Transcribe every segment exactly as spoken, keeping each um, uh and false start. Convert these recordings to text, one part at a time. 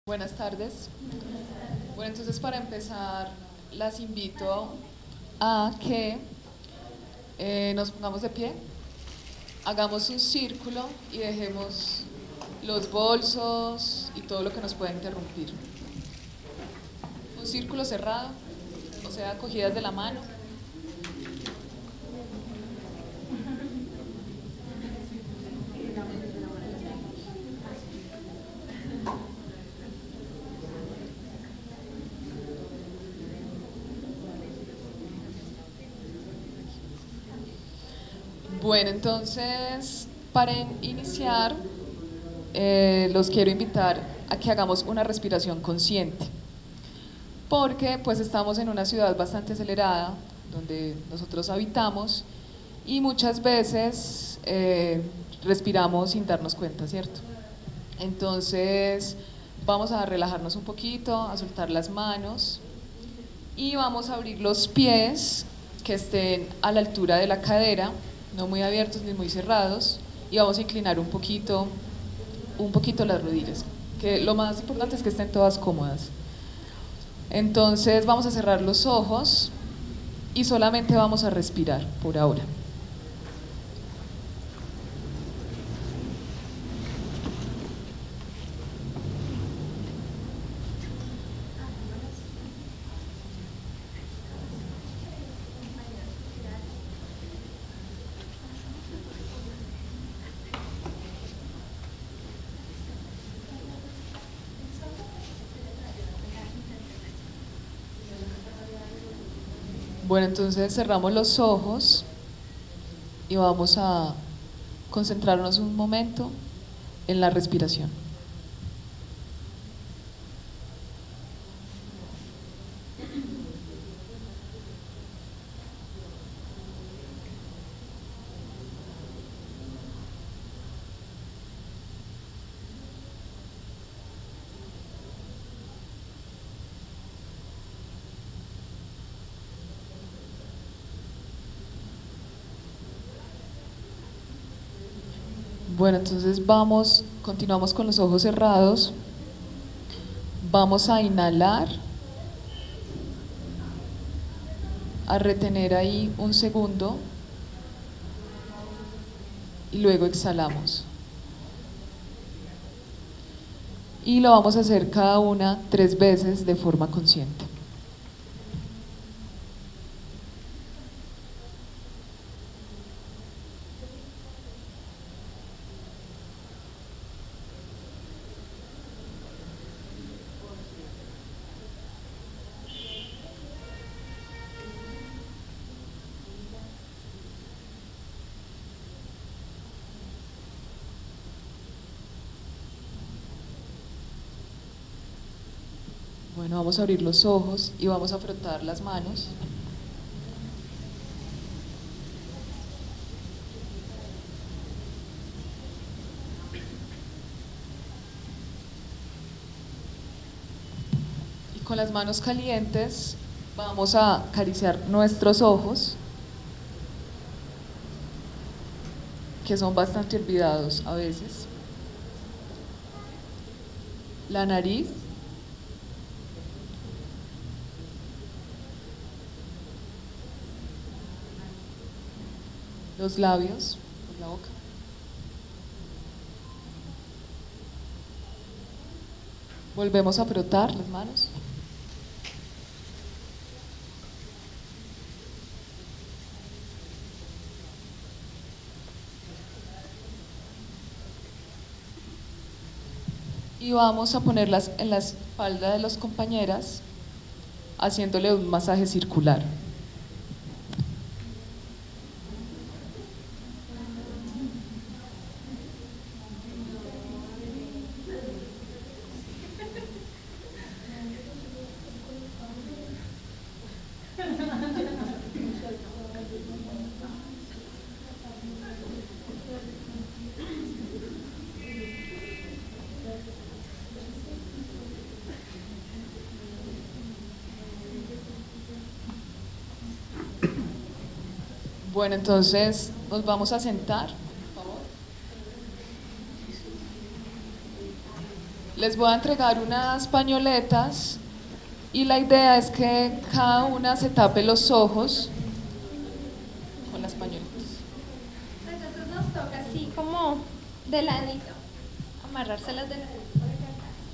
Buenas tardes. Bueno, entonces para empezar, las invito a que eh, nos pongamos de pie, hagamos un círculo y dejemos los bolsos y todo lo que nos pueda interrumpir. Un círculo cerrado, o sea, cogidas de la mano. Bueno, entonces, para iniciar, eh, los quiero invitar a que hagamos una respiración consciente, porque pues estamos en una ciudad bastante acelerada, donde nosotros habitamos, y muchas veces eh, respiramos sin darnos cuenta, ¿cierto? Entonces, vamos a relajarnos un poquito, a soltar las manos, y vamos a abrir los pies que estén a la altura de la cadera, no muy abiertos ni muy cerrados, y vamos a inclinar un poquito, un poquito las rodillas, que lo más importante es que estén todas cómodas. Entonces vamos a cerrar los ojos y solamente vamos a respirar por ahora. Bueno, entonces cerramos los ojos y vamos a concentrarnos un momento en la respiración. Bueno, entonces vamos, continuamos con los ojos cerrados, vamos a inhalar, a retener ahí un segundo y luego exhalamos. Y lo vamos a hacer cada una tres veces de forma consciente. Bueno, vamos a abrir los ojos y vamos a frotar las manos. Y con las manos calientes vamos a acariciar nuestros ojos, que son bastante olvidados a veces. La nariz. Los labios, por la boca. Volvemos a frotar las manos. Y vamos a ponerlas en la espalda de las compañeras, haciéndole un masaje circular. Bueno, entonces nos vamos a sentar, por favor. Les voy a entregar unas pañoletas y la idea es que cada una se tape los ojos con las pañoletas. Entonces nos toca así como de ladito, amarrárselas de ladito por acá.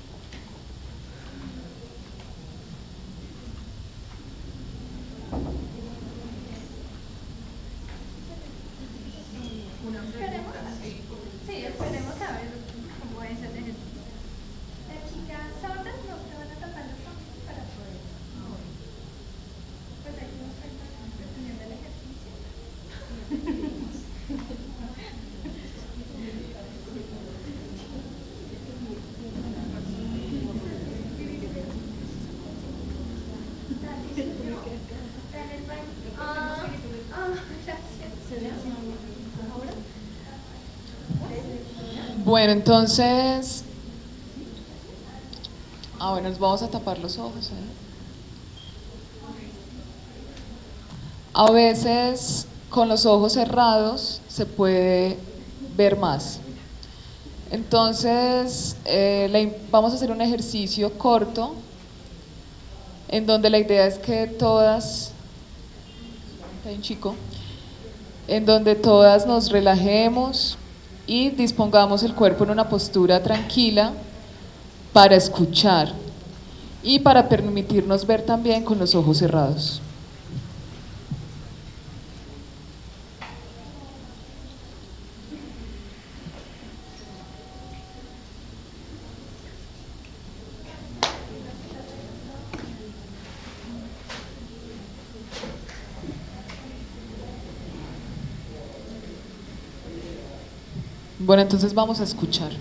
Esperemos, sí, esperemos a ver cómo es el ejercicio. Las chicas sordas no se van a tapar los ojos para poder. Pues aquí nos falta dependiendo del ejercicio. Ah, ah, gracias. Ahora. Bueno, entonces, ah, bueno, nos vamos a tapar los ojos. ¿eh? A veces con los ojos cerrados se puede ver más. Entonces, eh, la, vamos a hacer un ejercicio corto en donde la idea es que todas, hay un chico, en donde todas nos relajemos y dispongamos el cuerpo en una postura tranquila para escuchar y para permitirnos ver también con los ojos cerrados. Bueno, entonces vamos a escuchar.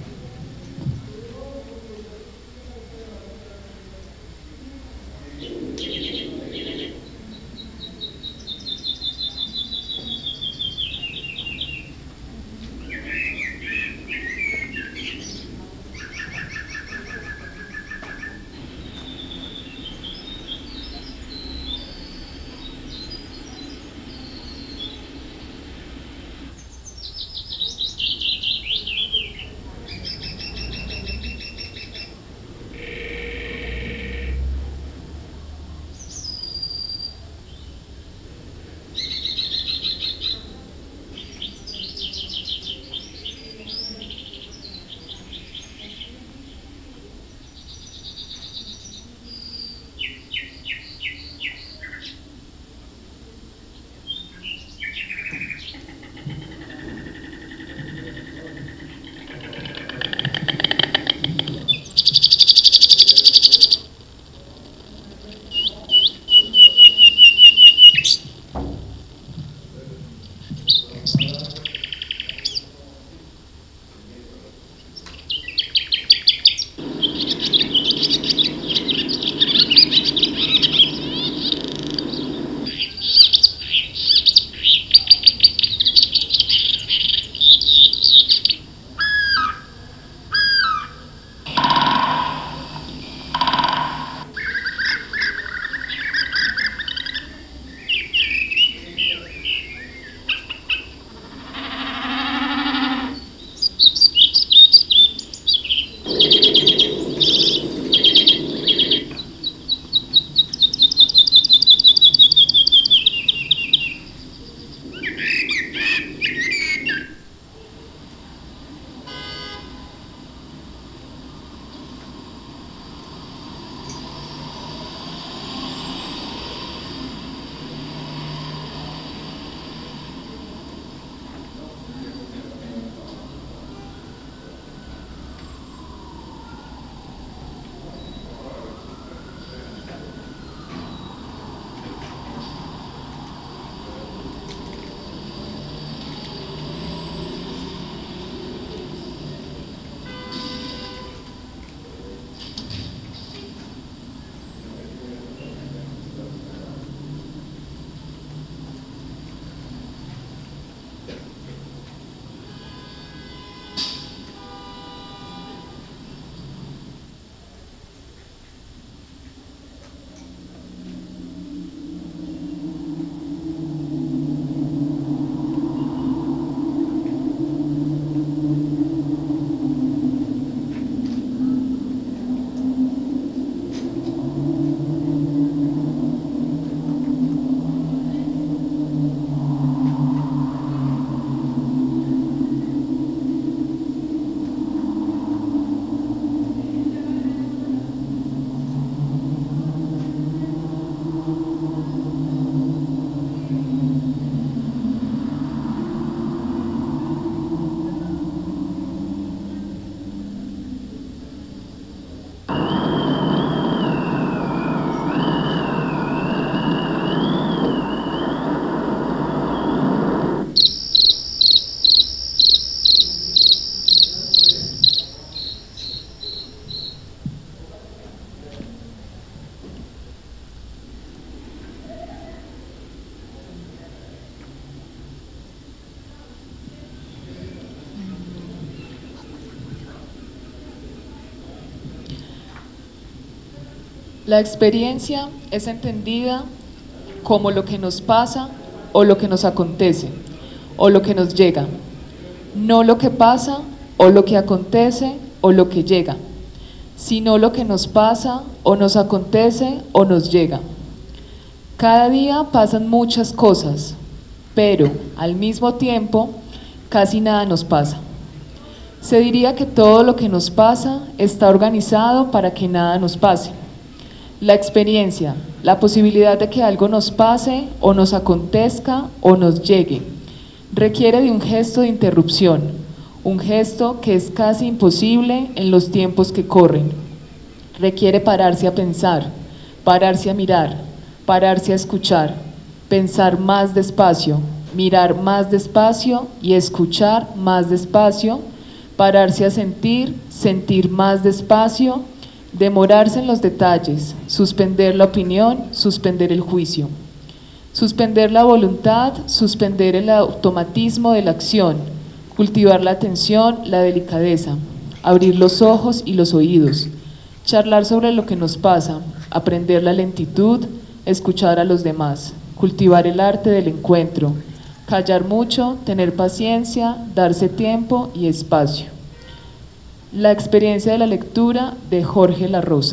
La experiencia es entendida como lo que nos pasa o lo que nos acontece o lo que nos llega, no lo que pasa o lo que acontece o lo que llega, sino lo que nos pasa o nos acontece o nos llega. Cada día pasan muchas cosas, pero al mismo tiempo casi nada nos pasa. Se diría que todo lo que nos pasa está organizado para que nada nos pase. La experiencia, la posibilidad de que algo nos pase o nos acontezca o nos llegue, requiere de un gesto de interrupción, un gesto que es casi imposible en los tiempos que corren. Requiere pararse a pensar, pararse a mirar, pararse a escuchar, pensar más despacio, mirar más despacio y escuchar más despacio, pararse a sentir, sentir más despacio, demorarse en los detalles, suspender la opinión, suspender el juicio, suspender la voluntad, suspender el automatismo de la acción, cultivar la atención, la delicadeza, abrir los ojos y los oídos, charlar sobre lo que nos pasa, aprender la lentitud, escuchar a los demás, cultivar el arte del encuentro, callar mucho, tener paciencia, darse tiempo y espacio. La experiencia de la lectura de Jorge La Rosa.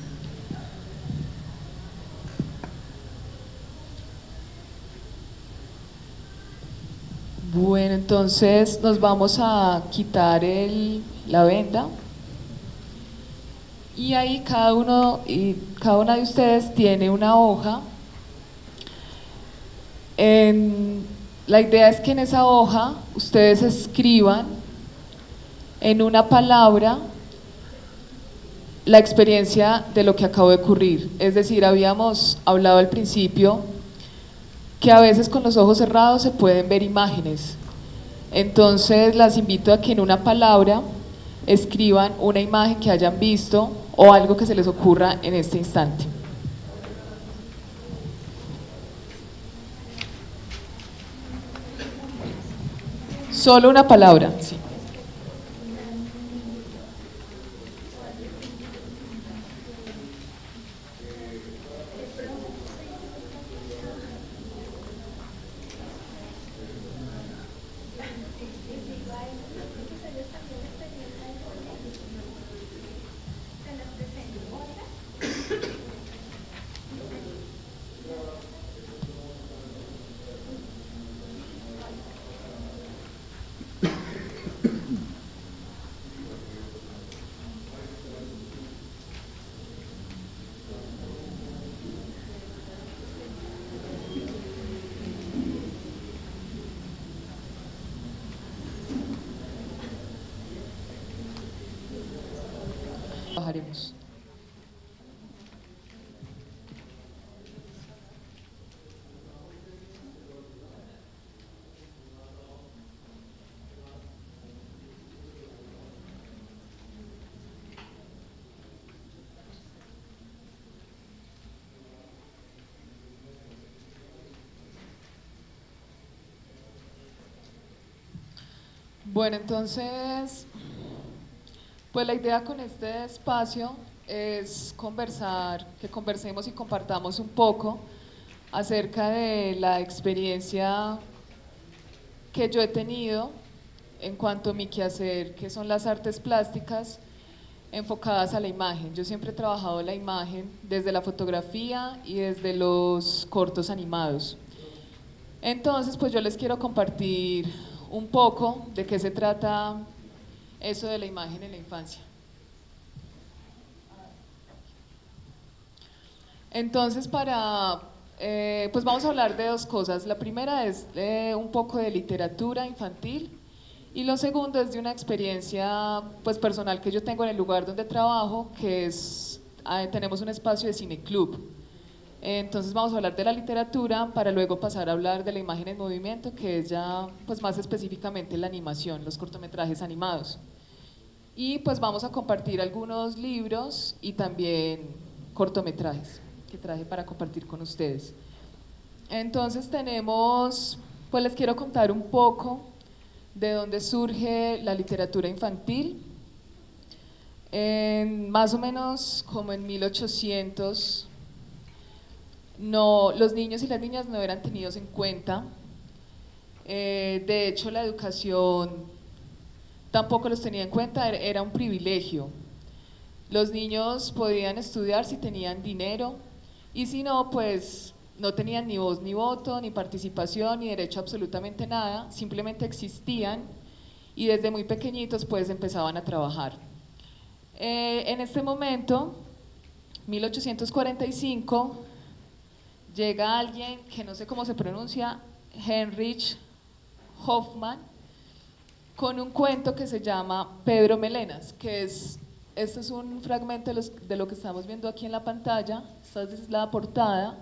Bueno, entonces nos vamos a quitar el, la venda y ahí cada uno y cada una de ustedes tiene una hoja. En, la idea es que en esa hoja ustedes escriban en una palabra la experiencia de lo que acabo de ocurrir. Es decir, habíamos hablado al principio que a veces con los ojos cerrados se pueden ver imágenes. Entonces las invito a que en una palabra escriban una imagen que hayan visto o algo que se les ocurra en este instante. Solo una palabra, sí. Bajaremos. Bueno, entonces, pues la idea con este espacio es conversar, que conversemos y compartamos un poco acerca de la experiencia que yo he tenido en cuanto a mi quehacer, que son las artes plásticas enfocadas a la imagen. Yo siempre he trabajado la imagen desde la fotografía y desde los cortos animados. Entonces, pues yo les quiero compartir un poco de qué se trata eso de la imagen en la infancia. Entonces, para, eh, pues vamos a hablar de dos cosas. La primera es eh, un poco de literatura infantil y lo segundo es de una experiencia pues, personal que yo tengo en el lugar donde trabajo, que es, eh, tenemos un espacio de cineclub. Entonces vamos a hablar de la literatura para luego pasar a hablar de la imagen en movimiento, que es ya pues, más específicamente la animación, los cortometrajes animados. Y pues vamos a compartir algunos libros y también cortometrajes que traje para compartir con ustedes. Entonces tenemos, pues les quiero contar un poco de dónde surge la literatura infantil. En, más o menos como en mil ochocientos, no, los niños y las niñas no eran tenidos en cuenta. Eh, de hecho, la educación tampoco los tenía en cuenta, era, era un privilegio. Los niños podían estudiar si tenían dinero y si no, pues no tenían ni voz ni voto, ni participación, ni derecho a absolutamente nada, simplemente existían y desde muy pequeñitos pues empezaban a trabajar. Eh, en este momento, mil ochocientos cuarenta y cinco, llega alguien que no sé cómo se pronuncia, Heinrich Hoffmann, con un cuento que se llama Pedro Melenas, que es, este es un fragmento de, los, de lo que estamos viendo aquí en la pantalla, esta es la portada.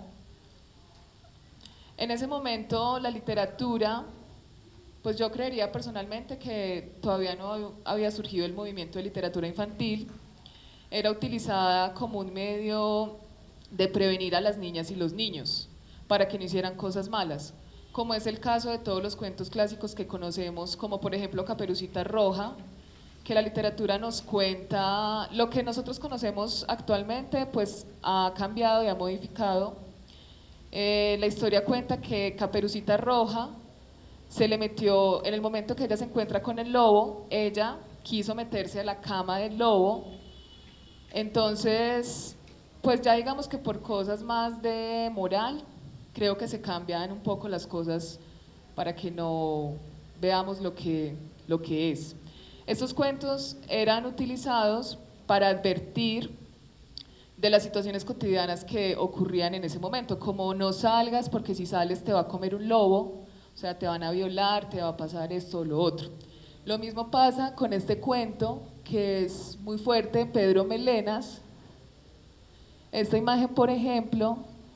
En ese momento la literatura, pues yo creería personalmente que todavía no había surgido el movimiento de literatura infantil, era utilizada como un medio de prevenir a las niñas y los niños para que no hicieran cosas malas, como es el caso de todos los cuentos clásicos que conocemos, como por ejemplo Caperucita Roja, que la literatura nos cuenta, lo que nosotros conocemos actualmente pues ha cambiado y ha modificado. Eh, la historia cuenta que Caperucita Roja se le metió, en el momento que ella se encuentra con el lobo, ella quiso meterse a la cama del lobo, entonces pues ya digamos que por cosas más de moral, creo que se cambian un poco las cosas para que no veamos lo que, lo que es. Estos cuentos eran utilizados para advertir de las situaciones cotidianas que ocurrían en ese momento, como no salgas porque si sales te va a comer un lobo, o sea, te van a violar, te va a pasar esto o lo otro. Lo mismo pasa con este cuento que es muy fuerte, Pedro Melenas. Esta imagen, por ejemplo,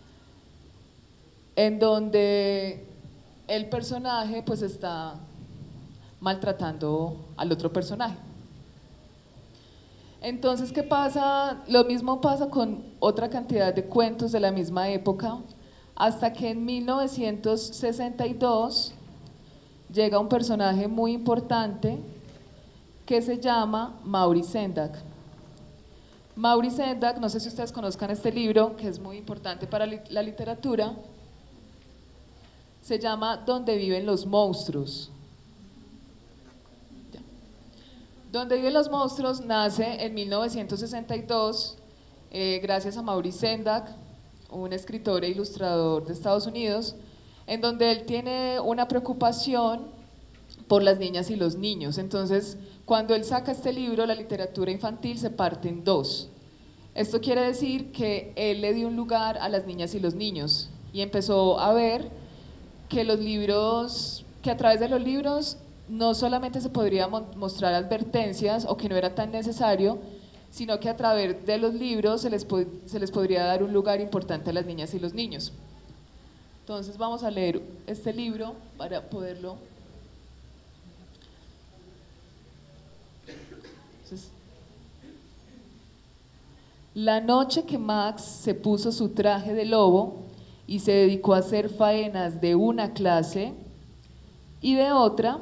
en donde el personaje pues está maltratando al otro personaje. Entonces, ¿qué pasa? Lo mismo pasa con otra cantidad de cuentos de la misma época, hasta que en mil novecientos sesenta y dos llega un personaje muy importante que se llama Maurice Sendak. Maurice Sendak, no sé si ustedes conozcan este libro, que es muy importante para la literatura, se llama Donde viven los monstruos. Donde viven los monstruos nace en mil novecientos sesenta y dos, eh, gracias a Maurice Sendak, un escritor e ilustrador de Estados Unidos, en donde él tiene una preocupación por las niñas y los niños. Entonces, cuando él saca este libro, la literatura infantil se parte en dos. Esto quiere decir que él le dio un lugar a las niñas y los niños y empezó a ver que los libros, que a través de los libros no solamente se podría mostrar advertencias o que no era tan necesario, sino que a través de los libros se les, se les podría dar un lugar importante a las niñas y los niños. Entonces vamos a leer este libro para poderlo. Entonces, la noche que Max se puso su traje de lobo y se dedicó a hacer faenas de una clase y de otra,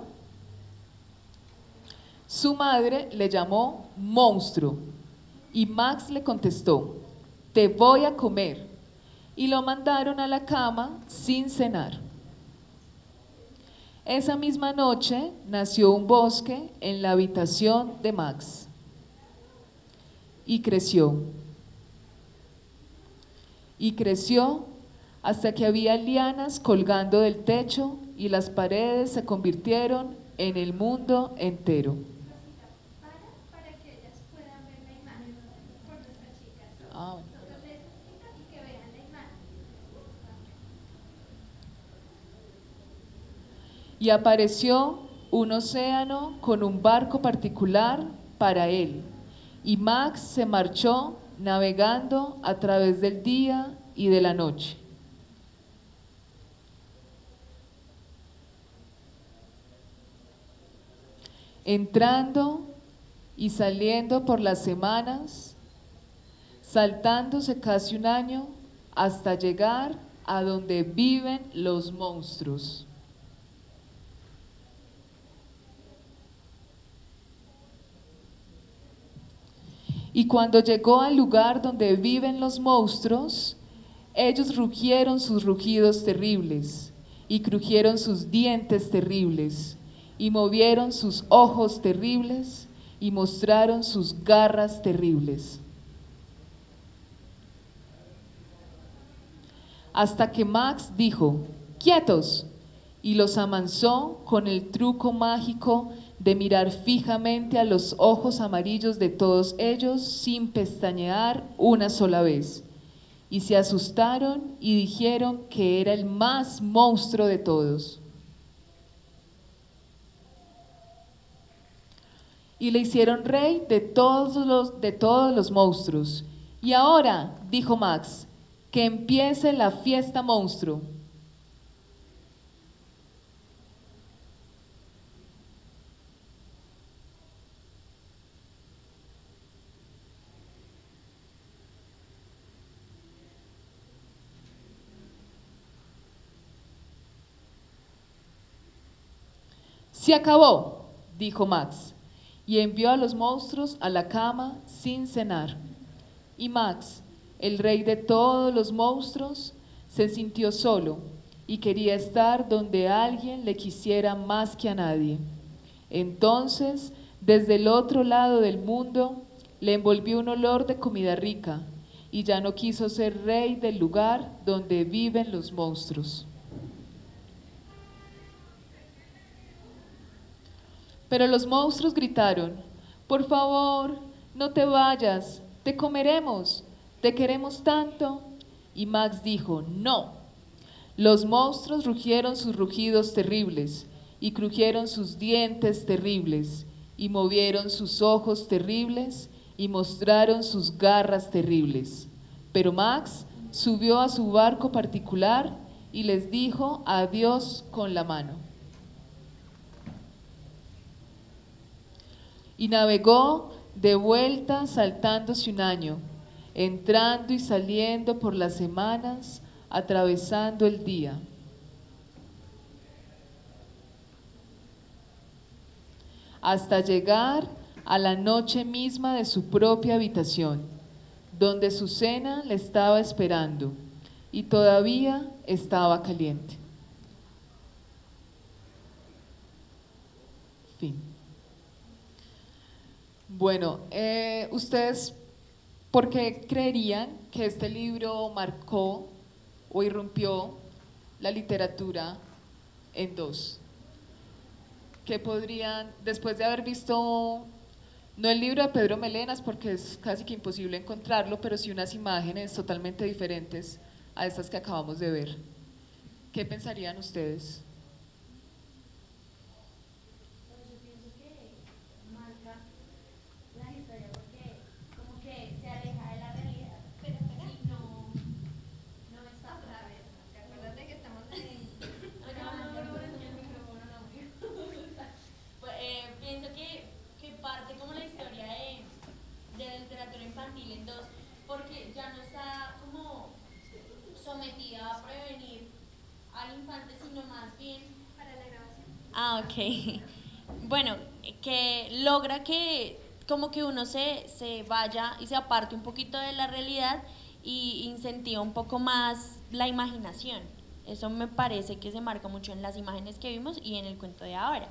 su madre le llamó monstruo y Max le contestó: te voy a comer, y lo mandaron a la cama sin cenar. Esa misma noche nació un bosque en la habitación de Max y creció y creció hasta que había lianas colgando del techo y las paredes se convirtieron en el mundo entero. Para, para que ellas puedan ver la imagen por nuestras chicas. Ah, bueno. Nosotros les explicamos y que vean la imagen. Y apareció un océano con un barco particular para él, y Max se marchó navegando a través del día y de la noche. Entrando y saliendo por las semanas, saltándose casi un año hasta llegar a donde viven los monstruos. Y cuando llegó al lugar donde viven los monstruos, ellos rugieron sus rugidos terribles, y crujieron sus dientes terribles, y movieron sus ojos terribles, y mostraron sus garras terribles. Hasta que Max dijo, ¡quietos!, y los amansó con el truco mágico de mirar fijamente a los ojos amarillos de todos ellos sin pestañear una sola vez. Y se asustaron y dijeron que era el más monstruo de todos. Y le hicieron rey de todos los, de todos los monstruos. Y ahora, dijo Max, que empiece la fiesta monstruo. Se acabó, dijo Max, y envió a los monstruos a la cama sin cenar. Y Max, el rey de todos los monstruos, se sintió solo y quería estar donde alguien le quisiera más que a nadie. Entonces, desde el otro lado del mundo, le envolvió un olor de comida rica y ya no quiso ser rey del lugar donde viven los monstruos. Pero los monstruos gritaron, por favor, no te vayas, te comeremos, te queremos tanto. Y Max dijo, no. Los monstruos rugieron sus rugidos terribles, y crujieron sus dientes terribles, y movieron sus ojos terribles, y mostraron sus garras terribles. Pero Max subió a su barco particular y les dijo adiós con la mano. Y navegó de vuelta saltándose un año, entrando y saliendo por las semanas, atravesando el día. Hasta llegar a la noche misma de su propia habitación, donde su cena le estaba esperando y todavía estaba caliente. Fin. Bueno, eh, ¿ustedes por qué creerían que este libro marcó o irrumpió la literatura en dos? ¿Qué podrían, después de haber visto, no el libro de Pedro Melenas, porque es casi que imposible encontrarlo, pero sí unas imágenes totalmente diferentes a estas que acabamos de ver? ¿Qué pensarían ustedes? Porque ya no está como sometida a prevenir al infante, sino más bien para la grabación. Ah, ok. Bueno, que logra que como que uno se, se vaya y se aparte un poquito de la realidad y incentiva un poco más la imaginación. Eso me parece que se marca mucho en las imágenes que vimos y en el cuento de ahora.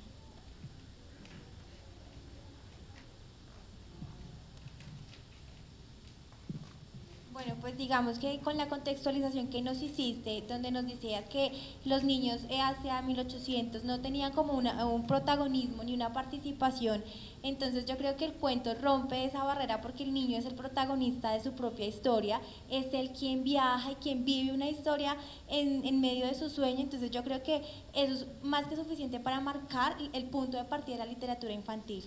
Bueno, pues digamos que con la contextualización que nos hiciste, donde nos decías que los niños hacia mil ochocientos no tenían como una, un protagonismo ni una participación, entonces yo creo que el cuento rompe esa barrera porque el niño es el protagonista de su propia historia, es el quien viaja y quien vive una historia en, en medio de su sueño, entonces yo creo que eso es más que suficiente para marcar el punto de partida de la literatura infantil.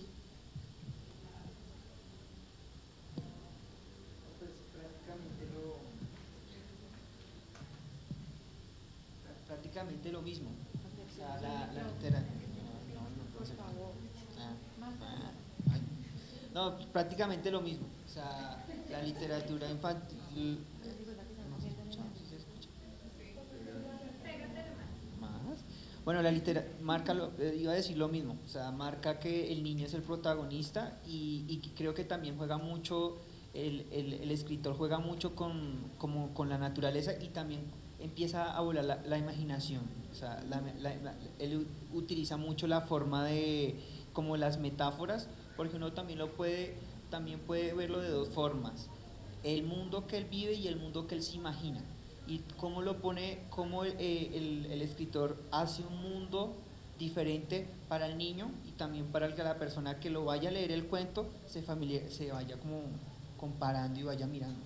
Prácticamente lo mismo. O sea, la, la literatura. No, no, no, por favor. Ah, ay. No, prácticamente lo mismo. O sea, la literatura infantil. No se escucha, ¿sí se escucha? Más. Bueno, la litera marca, lo, eh, iba a decir lo mismo, o sea, marca que el niño es el protagonista y, y creo que también juega mucho, el, el, el escritor juega mucho con, como, con la naturaleza y también empieza a volar la, la imaginación, o sea, la, la, la, él utiliza mucho la forma de, como las metáforas, porque uno también lo puede, también puede verlo de dos formas, el mundo que él vive y el mundo que él se imagina. Y cómo lo pone, cómo el, el, el escritor hace un mundo diferente para el niño y también para el, la persona que lo vaya a leer el cuento se, familiar, se vaya como comparando y vaya mirando.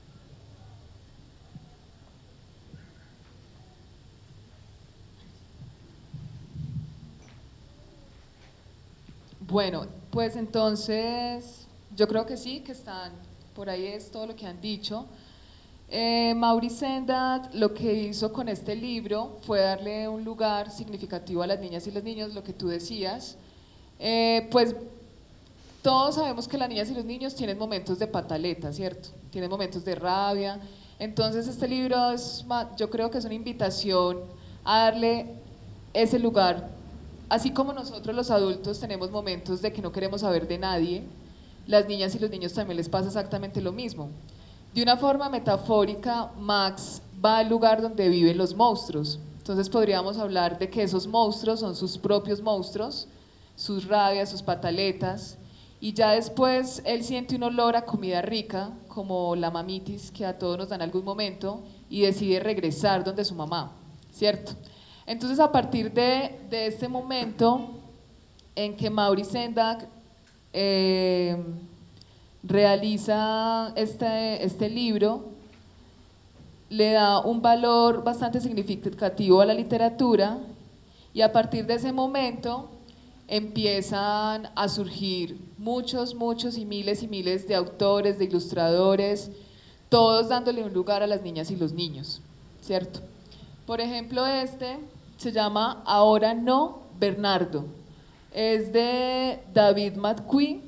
Bueno, pues entonces yo creo que sí, que están, por ahí es todo lo que han dicho. Eh, Maurice Sendak lo que hizo con este libro fue darle un lugar significativo a las niñas y los niños, lo que tú decías. Eh, pues todos sabemos que las niñas y los niños tienen momentos de pataleta, ¿cierto? Tienen momentos de rabia. Entonces este libro es, yo creo que es una invitación a darle ese lugar. Así como nosotros los adultos tenemos momentos de que no queremos saber de nadie, las niñas y los niños también les pasa exactamente lo mismo. De una forma metafórica, Max va al lugar donde viven los monstruos. Entonces podríamos hablar de que esos monstruos son sus propios monstruos, sus rabias, sus pataletas, y ya después él siente un olor a comida rica, como la mamitis que a todos nos da en algún momento, y decide regresar donde su mamá, ¿cierto? Entonces a partir de, de este momento en que Maurice Sendak eh, realiza este, este libro, le da un valor bastante significativo a la literatura y a partir de ese momento empiezan a surgir muchos, muchos y miles y miles de autores, de ilustradores, todos dándole un lugar a las niñas y los niños, ¿cierto? Por ejemplo, este se llama Ahora no, Bernardo, es de David McQueen.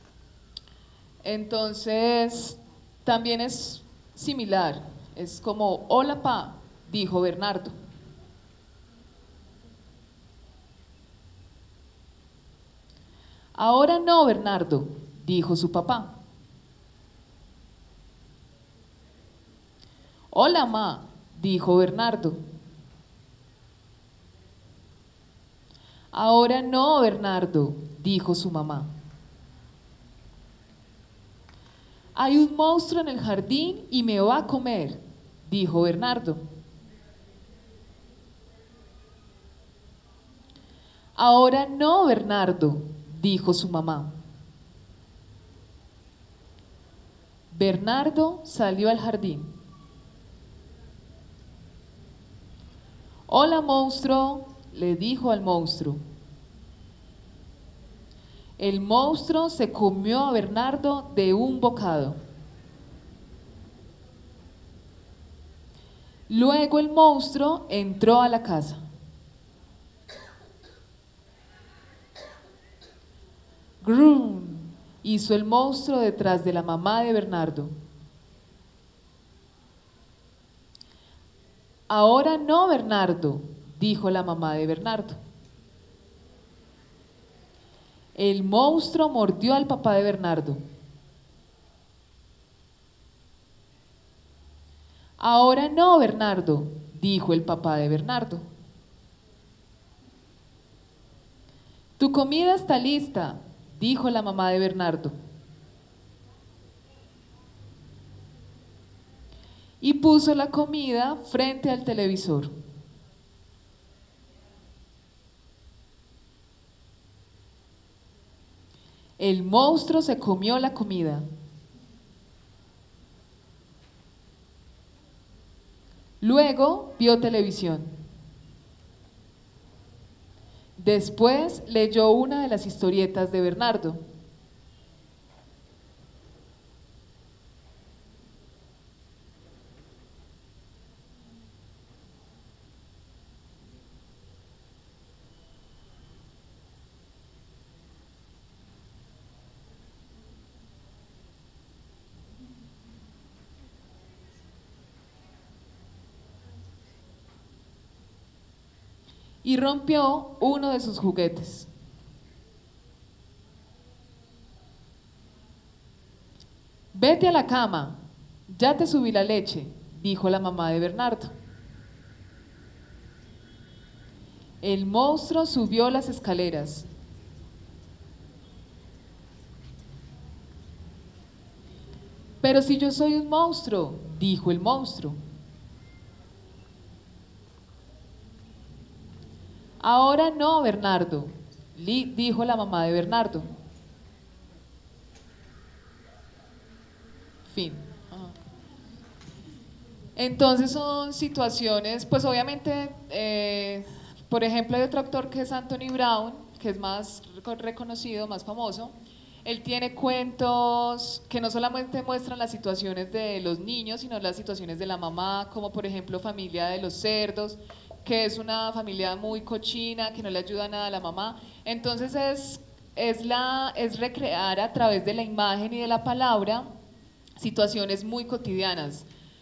Entonces, también es similar, es como, hola pa, dijo Bernardo. Ahora no, Bernardo, dijo su papá. Hola ma, dijo Bernardo. Ahora no, Bernardo, dijo su mamá. Hay un monstruo en el jardín y me va a comer, dijo Bernardo. Ahora no, Bernardo, dijo su mamá. Bernardo salió al jardín. Hola, monstruo, le dijo al monstruo. El monstruo se comió a Bernardo de un bocado. Luego el monstruo entró a la casa. Grum, hizo el monstruo detrás de la mamá de Bernardo. Ahora no, Bernardo, dijo la mamá de Bernardo. El monstruo mordió al papá de Bernardo. Ahora no, Bernardo, dijo el papá de Bernardo. Tu comida está lista, dijo la mamá de Bernardo. Y puso la comida frente al televisor. El monstruo se comió la comida. Luego vio televisión. Después leyó una de las historietas de Bernardo. y rompió uno de sus juguetes. Vete a la cama, ya te subí la leche, dijo la mamá de Bernardo. El monstruo subió las escaleras. Pero si yo soy un monstruo, dijo el monstruo. Ahora no, Bernardo, dijo la mamá de Bernardo. Fin. Entonces son situaciones, pues obviamente, eh, por ejemplo, hay otro actor que es Anthony Brown, que es más reconocido, más famoso. Él tiene cuentos que no solamente muestran las situaciones de los niños, sino las situaciones de la mamá, como por ejemplo Familia de los Cerdos, que es una familia muy cochina, que no le ayuda nada a la mamá. Entonces es, es, la, es recrear a través de la imagen y de la palabra situaciones muy cotidianas.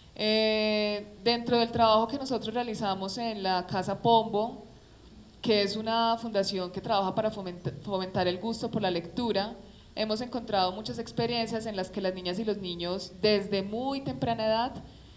Eh, dentro del trabajo que nosotros realizamos en la Casa Pombo, que es una fundación que trabaja para fomentar, fomentar el gusto por la lectura, hemos encontrado muchas experiencias en las que las niñas y los niños desde muy temprana edad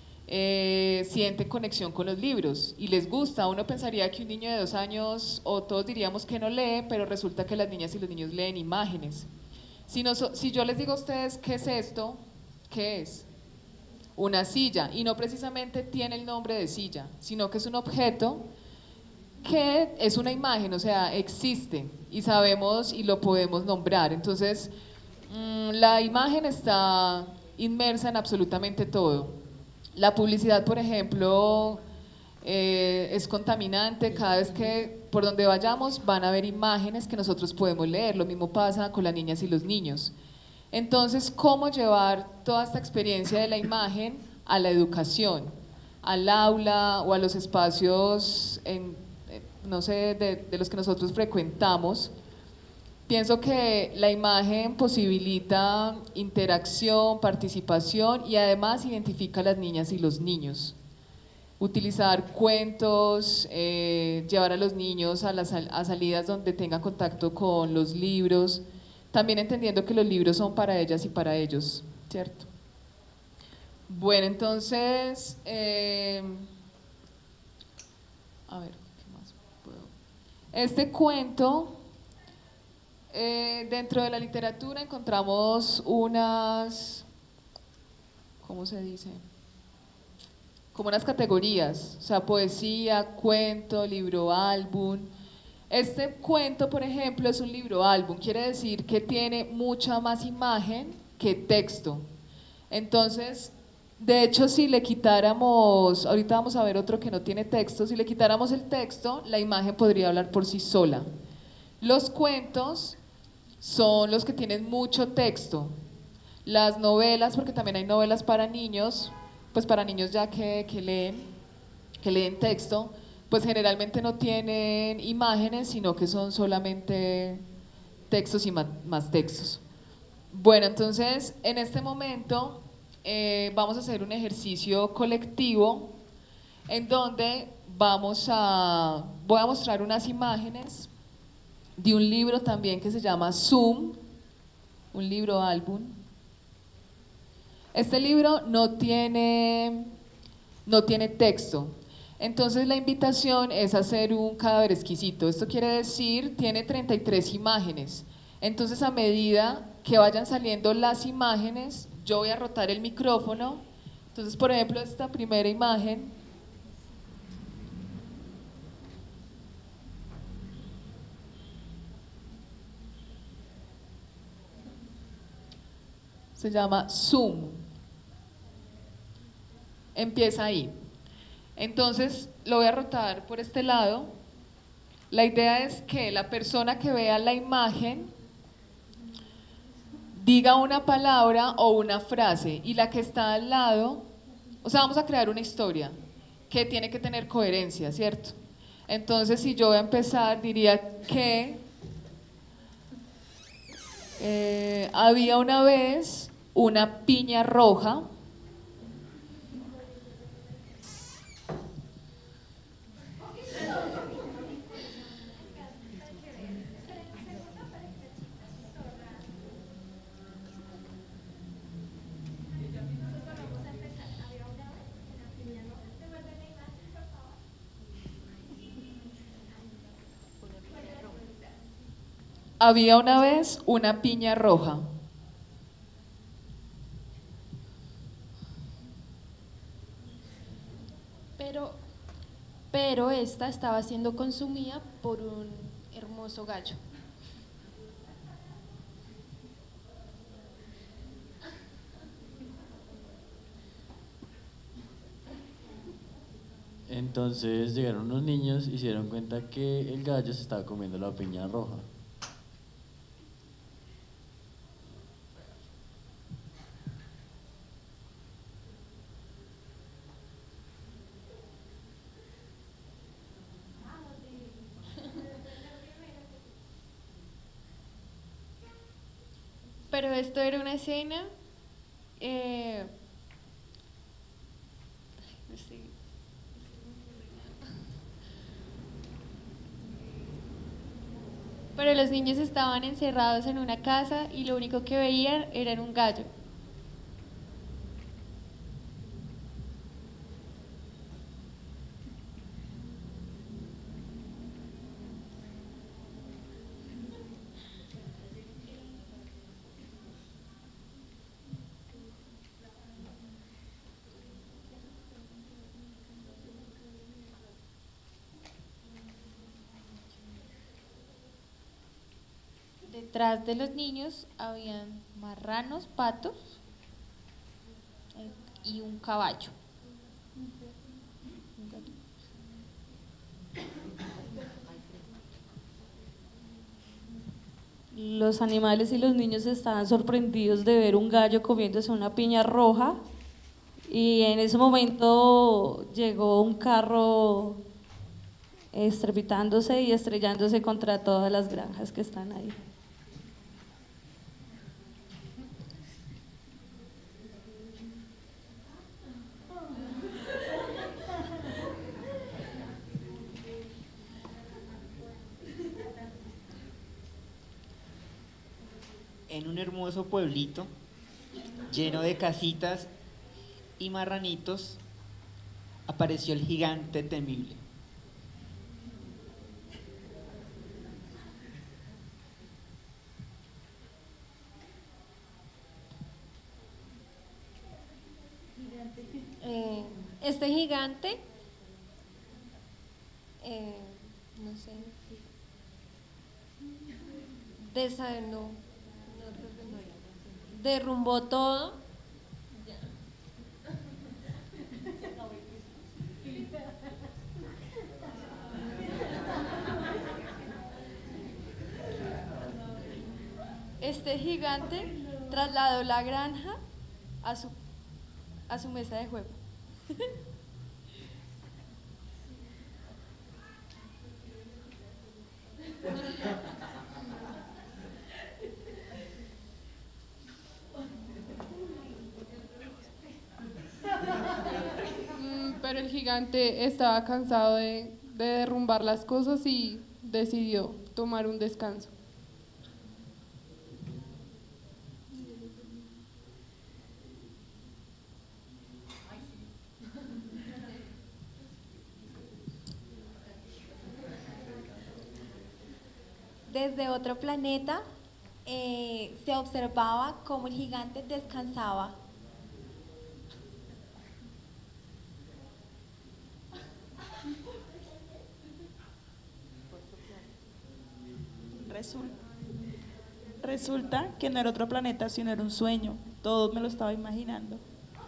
eh, sienten conexión con los libros y les gusta. Uno pensaría que un niño de dos años, o todos diríamos que no lee, pero resulta que las niñas y los niños leen imágenes. Si, no, si yo les digo a ustedes, ¿qué es esto? ¿Qué es? Una silla, y no precisamente tiene el nombre de silla, sino que es un objeto que es una imagen, o sea, existe y sabemos y lo podemos nombrar. Entonces, mmm, la imagen está inmersa en absolutamente todo. La publicidad, por ejemplo, eh, es contaminante. Cada vez que por donde vayamos van a haber imágenes que nosotros podemos leer. Lo mismo pasa con las niñas y los niños. Entonces, ¿cómo llevar toda esta experiencia de la imagen a la educación, al aula o a los espacios, en, no sé, de, de los que nosotros frecuentamos? Pienso que la imagen posibilita interacción, participación y además identifica a las niñas y los niños. Utilizar cuentos, eh, llevar a los niños a las a salidas donde tengan contacto con los libros, también entendiendo que los libros son para ellas y para ellos, ¿cierto? Bueno, entonces, eh, a ver, ¿qué más puedo? Este cuento, eh, dentro de la literatura encontramos unas, ¿cómo se dice? Como unas categorías, o sea, poesía, cuento, libro, álbum. Este cuento, por ejemplo, es un libro álbum, quiere decir que tiene mucha más imagen que texto. Entonces, de hecho, si le quitáramos, ahorita vamos a ver otro que no tiene texto, si le quitáramos el texto, la imagen podría hablar por sí sola. Los cuentos son los que tienen mucho texto. Las novelas, porque también hay novelas para niños, pues para niños ya que, que leen, que leen texto, pues generalmente no tienen imágenes, sino que son solamente textos y más, más textos. Bueno, entonces en este momento eh, vamos a hacer un ejercicio colectivo en donde vamos a, voy a mostrar unas imágenes de un libro también que se llama Zoom, un libro álbum. Este libro no tiene, no tiene texto. Entonces la invitación es hacer un cadáver exquisito. Esto quiere decir, tiene treinta y tres imágenes. Entonces a medida que vayan saliendo las imágenes, yo voy a rotar el micrófono. Entonces, por ejemplo, esta primera imagen se llama Zoom. Empieza ahí. Entonces lo voy a rotar por este lado. La idea es que la persona que vea la imagen diga una palabra o una frase y la que está al lado, o sea, vamos a crear una historia que tiene que tener coherencia, ¿cierto? Entonces, si yo voy a empezar, diría que eh, había una vez una piña roja . Había una vez una piña roja. Pero, pero esta estaba siendo consumida por un hermoso gallo. Entonces llegaron unos niños y se dieron cuenta que el gallo se estaba comiendo la piña roja. Pero esto era una escena, eh, no sé, pero los niños estaban encerrados en una casa y lo único que veían era un gallo. Detrás de los niños habían marranos, patos eh, y un caballo. Los animales y los niños estaban sorprendidos de ver un gallo comiéndose una piña roja y en ese momento llegó un carro estrepitándose y estrellándose contra todas las granjas que están ahí. En un hermoso pueblito lleno de casitas y marranitos apareció el gigante temible. Eh, este gigante, eh, no sé, desa- no, derrumbó todo. Este gigante trasladó la granja a su, a su mesa de juego. Mm, Pero el gigante estaba cansado de, de derrumbar las cosas y decidió tomar un descanso. Desde otro planeta eh, se observaba cómo el gigante descansaba. Resulta, resulta que no era otro planeta, sino era un sueño. Todo me lo estaba imaginando.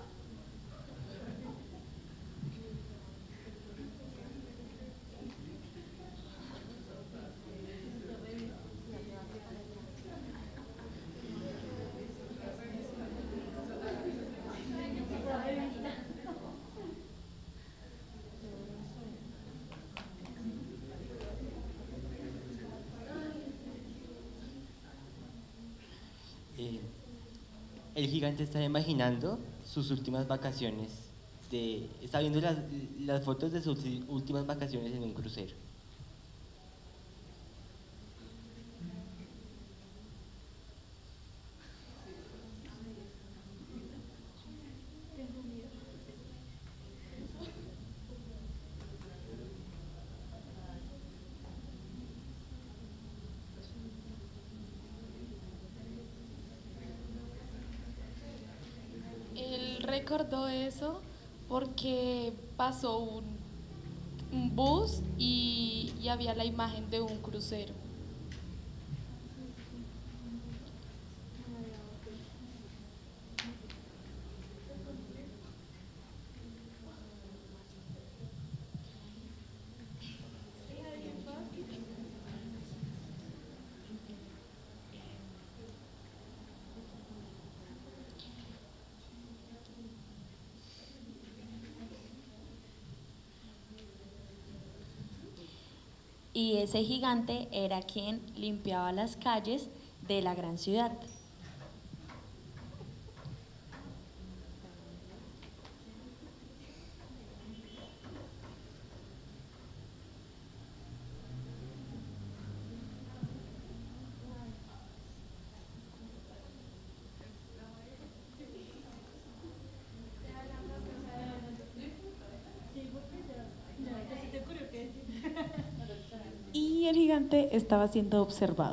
Eh, el gigante está imaginando sus últimas vacaciones. De, está viendo las, las fotos de sus últimas vacaciones en un crucero. recordó eso porque pasó un, un bus y, y había la imagen de un crucero. Y ese gigante era quien limpiaba las calles de la gran ciudad. Y el gigante estaba siendo observado.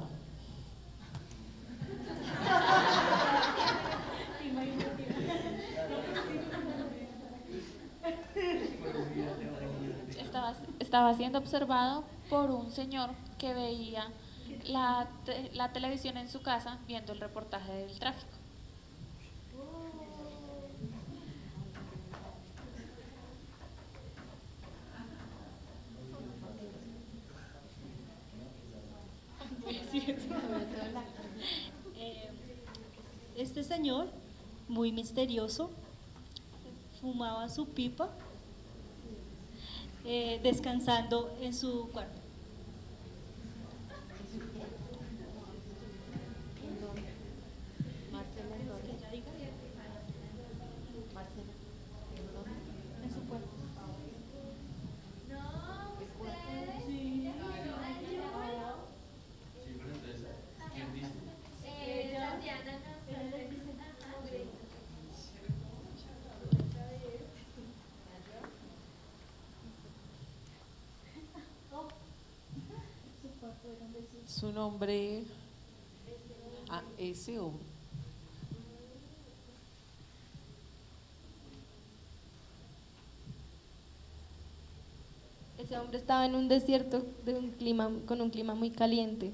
Estaba, estaba siendo observado por un señor que veía la, te- la televisión en su casa viendo el reportaje del tráfico. Eh, Este señor, muy misterioso, fumaba su pipa, eh, descansando en su cuarto. En su cuarto. Su nombre, ah, ese hombre. Ese hombre estaba en un desierto de un clima, con un clima muy caliente.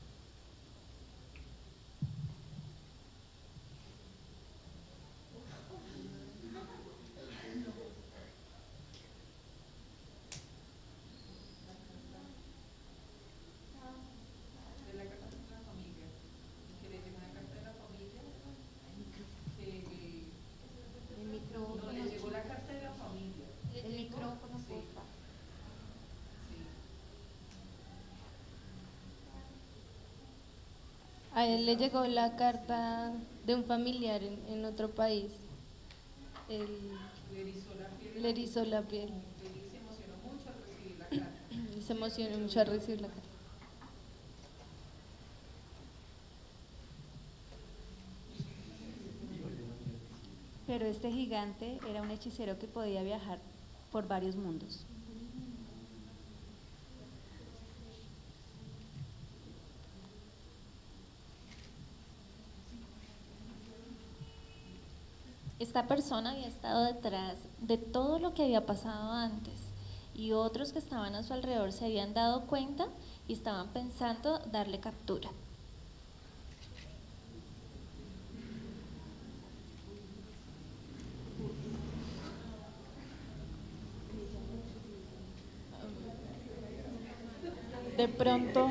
El micrófono. No, le llegó la carta de la familia. El micrófono, Sí. porfa. A él le llegó la carta de un familiar en, en otro país. Él Le erizó la piel. le erizó la piel. Él se emocionó mucho al recibir la carta. Y se emocionó mucho al recibir la carta. Pero este gigante era un hechicero que podía viajar por varios mundos. Esta persona había estado detrás de todo lo que había pasado antes y otros que estaban a su alrededor se habían dado cuenta y estaban pensando darle captura. De pronto,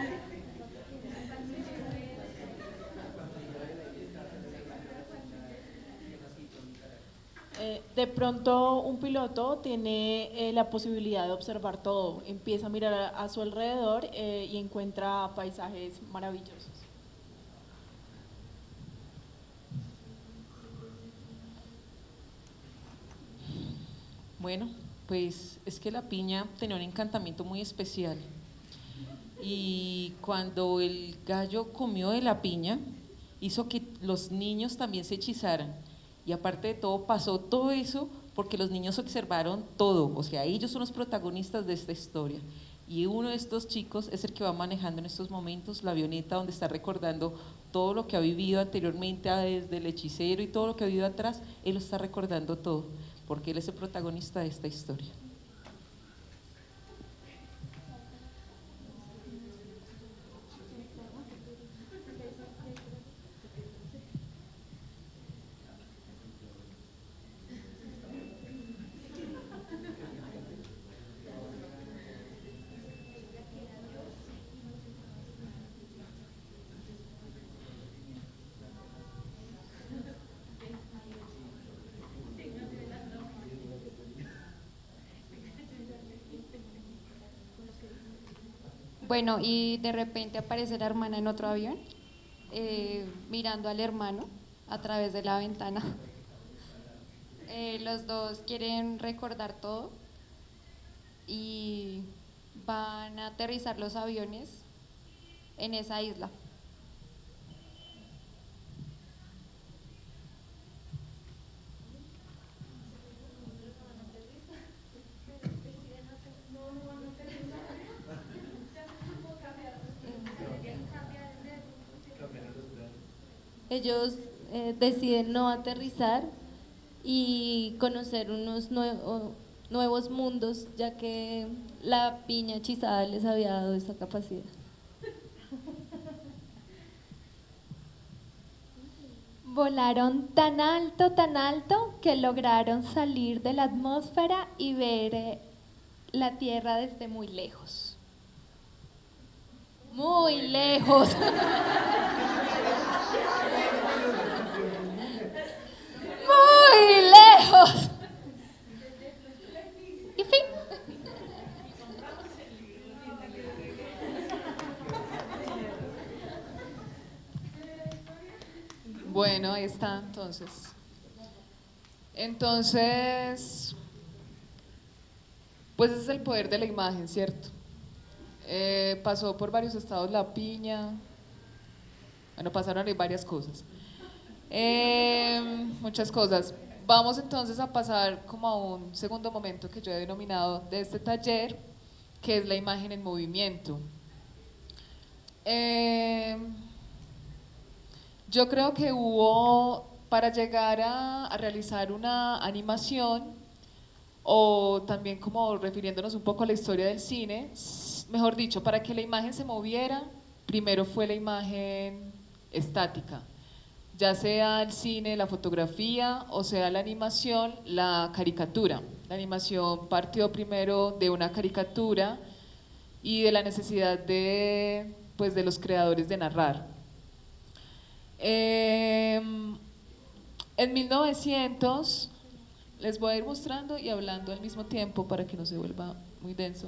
eh, de pronto un piloto tiene eh, la posibilidad de observar todo, empieza a mirar a, a su alrededor eh, y encuentra paisajes maravillosos. Bueno, pues es que la piña tenía un encantamiento muy especial. Y cuando el gallo comió de la piña, hizo que los niños también se hechizaran. Y aparte de todo, pasó todo eso porque los niños observaron todo. O sea, ellos son los protagonistas de esta historia. Y uno de estos chicos es el que va manejando en estos momentos la avioneta donde está recordando todo lo que ha vivido anteriormente, desde el hechicero y todo lo que ha vivido atrás, él lo está recordando todo, porque él es el protagonista de esta historia. Bueno, y de repente aparece la hermana en otro avión, eh, mirando al hermano a través de la ventana. Eh, los dos quieren recordar todo y van a aterrizar los aviones en esa isla. Ellos eh, deciden no aterrizar y conocer unos nuevo- nuevos mundos, ya que la piña hechizada les había dado esa capacidad. Volaron tan alto, tan alto, que lograron salir de la atmósfera y ver eh, la Tierra desde muy lejos. Muy lejos. Muy lejos. Y fin. Bueno, ahí está entonces. Entonces, pues ese es el poder de la imagen, ¿cierto? Eh, pasó por varios estados la piña, bueno, pasaron ahí varias cosas. Eh, muchas cosas. Vamos entonces a pasar como a un segundo momento que yo he denominado de este taller, que es la imagen en movimiento. Eh, yo creo que hubo, para llegar a, a realizar una animación, o también como refiriéndonos un poco a la historia del cine, mejor dicho, para que la imagen se moviera, primero fue la imagen estática, ya sea el cine, la fotografía, o sea la animación, la caricatura. La animación partió primero de una caricatura y de la necesidad de, pues, de los creadores de narrar. Eh, en mil novecientos, les voy a ir mostrando y hablando al mismo tiempo para que no se vuelva muy denso.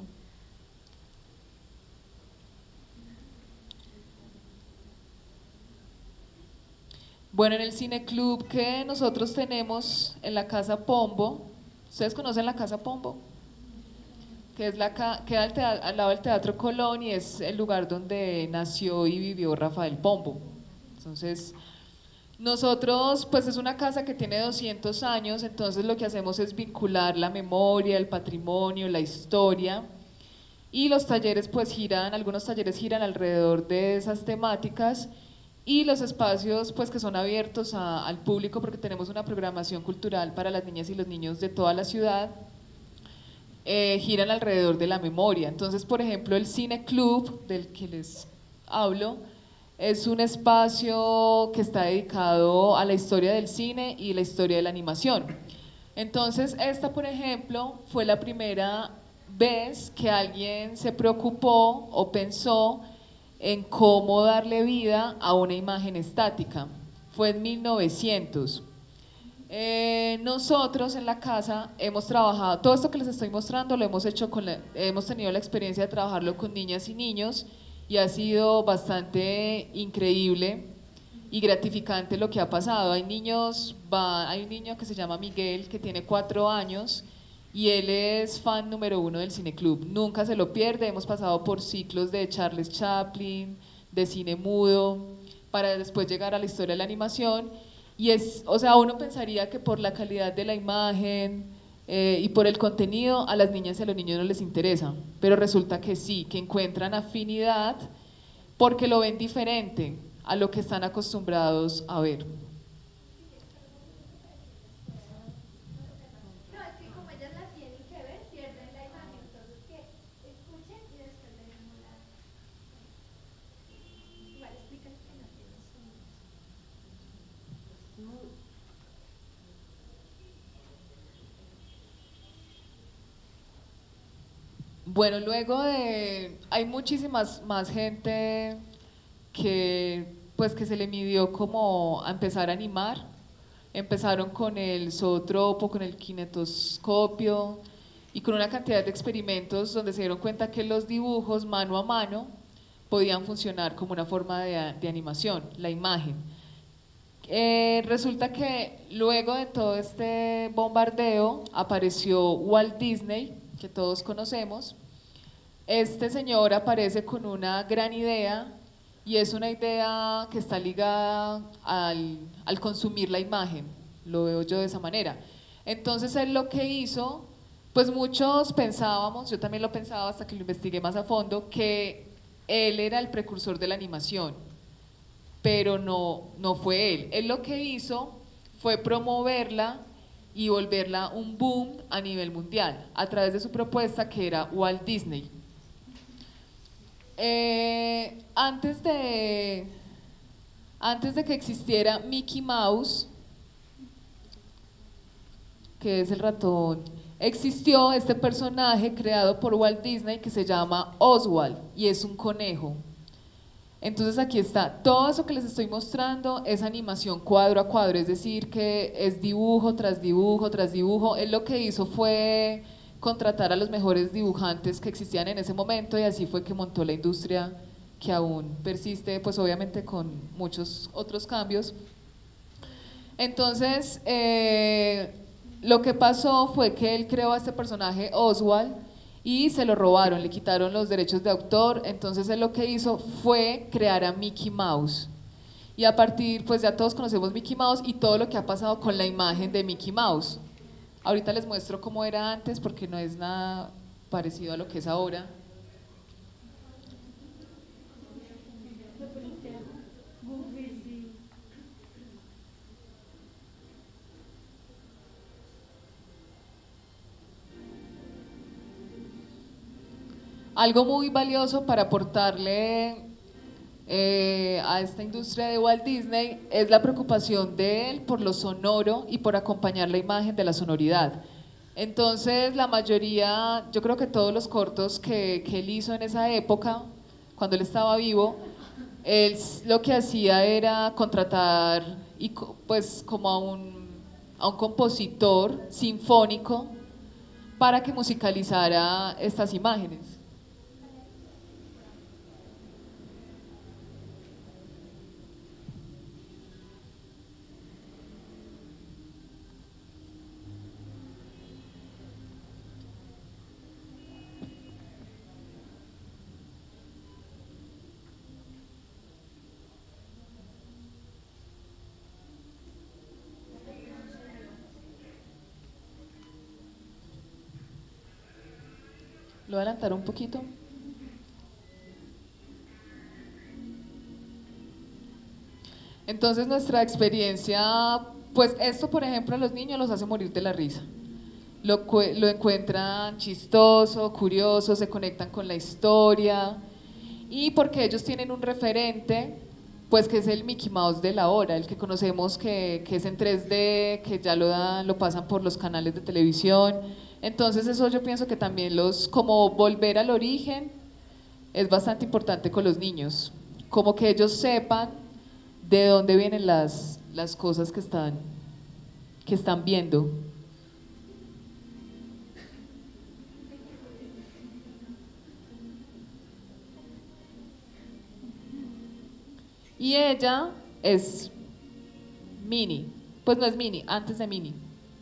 Bueno, en el Cine Club que nosotros tenemos en la Casa Pombo, ¿ustedes conocen la Casa Pombo? Que es la, queda al, teatro, al lado del Teatro Colón y es el lugar donde nació y vivió Rafael Pombo. Entonces, nosotros, pues es una casa que tiene doscientos años, entonces lo que hacemos es vincular la memoria, el patrimonio, la historia, y los talleres pues giran, algunos talleres giran alrededor de esas temáticas, y los espacios pues que son abiertos a, al público, porque tenemos una programación cultural para las niñas y los niños de toda la ciudad, eh, giran alrededor de la memoria. Entonces, por ejemplo, el Cine Club del que les hablo es un espacio que está dedicado a la historia del cine y la historia de la animación. Entonces, esta, por ejemplo, fue la primera vez que alguien se preocupó o pensó en cómo darle vida a una imagen estática. Fue en mil novecientos. Eh, nosotros en la casa hemos trabajado, todo esto que les estoy mostrando lo hemos hecho con la, hemos tenido la experiencia de trabajarlo con niñas y niños y ha sido bastante increíble y gratificante lo que ha pasado. Hay niños, va, hay un niño que se llama Miguel que tiene cuatro años y él es fan número uno del Cine Club, nunca se lo pierde. Hemos pasado por ciclos de Charles Chaplin, de cine mudo, para después llegar a la historia de la animación. Y es, o sea, uno pensaría que por la calidad de la imagen eh, y por el contenido a las niñas y a los niños no les interesa, pero resulta que sí, que encuentran afinidad porque lo ven diferente. a lo que están acostumbrados a ver. Bueno, luego de, hay muchísimas más gente que, pues, que se le midió como a empezar a animar. Empezaron con el zootropo, con el kinetoscopio y con una cantidad de experimentos donde se dieron cuenta que los dibujos mano a mano podían funcionar como una forma de, de animación, la imagen. Eh, resulta que luego de todo este bombardeo apareció Walt Disney, que todos conocemos. Este señor aparece con una gran idea y es una idea que está ligada al, al consumir la imagen, lo veo yo de esa manera. Entonces él lo que hizo, pues muchos pensábamos, yo también lo pensaba hasta que lo investigué más a fondo, que él era el precursor de la animación, pero no, no fue él. Él lo que hizo fue promoverla y volverla un boom a nivel mundial a través de su propuesta que era Walt Disney. Eh, antes de, antes de que existiera Mickey Mouse, que es el ratón, existió este personaje creado por Walt Disney que se llama Oswald y es un conejo. Entonces aquí está, todo eso que les estoy mostrando es animación cuadro a cuadro, es decir que es dibujo tras dibujo tras dibujo. Él lo que hizo fue contratar a los mejores dibujantes que existían en ese momento y así fue que montó la industria que aún persiste, pues obviamente con muchos otros cambios. Entonces eh, lo que pasó fue que él creó a este personaje Oswald y se lo robaron, le quitaron los derechos de autor. Entonces él lo que hizo fue crear a Mickey Mouse y a partir, pues ya todos conocemos Mickey Mouse y todo lo que ha pasado con la imagen de Mickey Mouse. Ahorita les muestro cómo era antes porque no es nada parecido a lo que es ahora. Algo muy valioso para aportarle eh, a esta industria de Walt Disney es la preocupación de él por lo sonoro y por acompañar la imagen de la sonoridad. Entonces la mayoría, yo creo que todos los cortos que, que él hizo en esa época, cuando él estaba vivo, él lo que hacía era contratar y, pues, como a un, a un compositor sinfónico para que musicalizara estas imágenes. Lo voy a adelantar un poquito. Entonces nuestra experiencia, pues esto por ejemplo a los niños los hace morir de la risa. Lo, lo encuentran chistoso, curioso, se conectan con la historia y porque ellos tienen un referente, pues que es el Mickey Mouse de la hora, el que conocemos que, que es en tres D, que ya lo, dan, lo pasan por los canales de televisión. Entonces eso yo pienso que también los, como volver al origen es bastante importante con los niños, como que ellos sepan de dónde vienen las, las cosas que están, que están viendo. Y ella es Minnie, pues no es Minnie, antes de Minnie.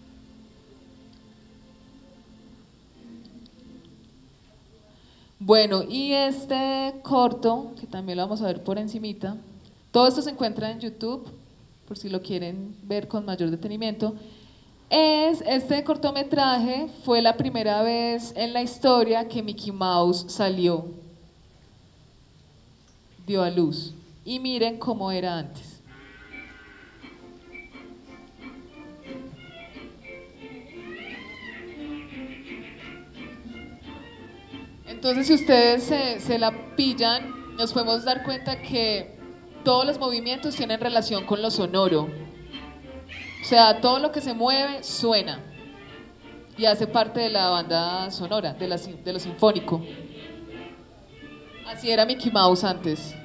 Bueno, y este corto, que también lo vamos a ver por encimita, todo esto se encuentra en YouTube, por si lo quieren ver con mayor detenimiento. Es, este cortometraje fue la primera vez en la historia que Mickey Mouse salió, dio a luz. y miren cómo era antes. Entonces, si ustedes se, se la pillan, nos podemos dar cuenta que todos los movimientos tienen relación con lo sonoro. O sea, todo lo que se mueve suena y hace parte de la banda sonora, de, la, de lo sinfónico. Así era Mickey Mouse antes.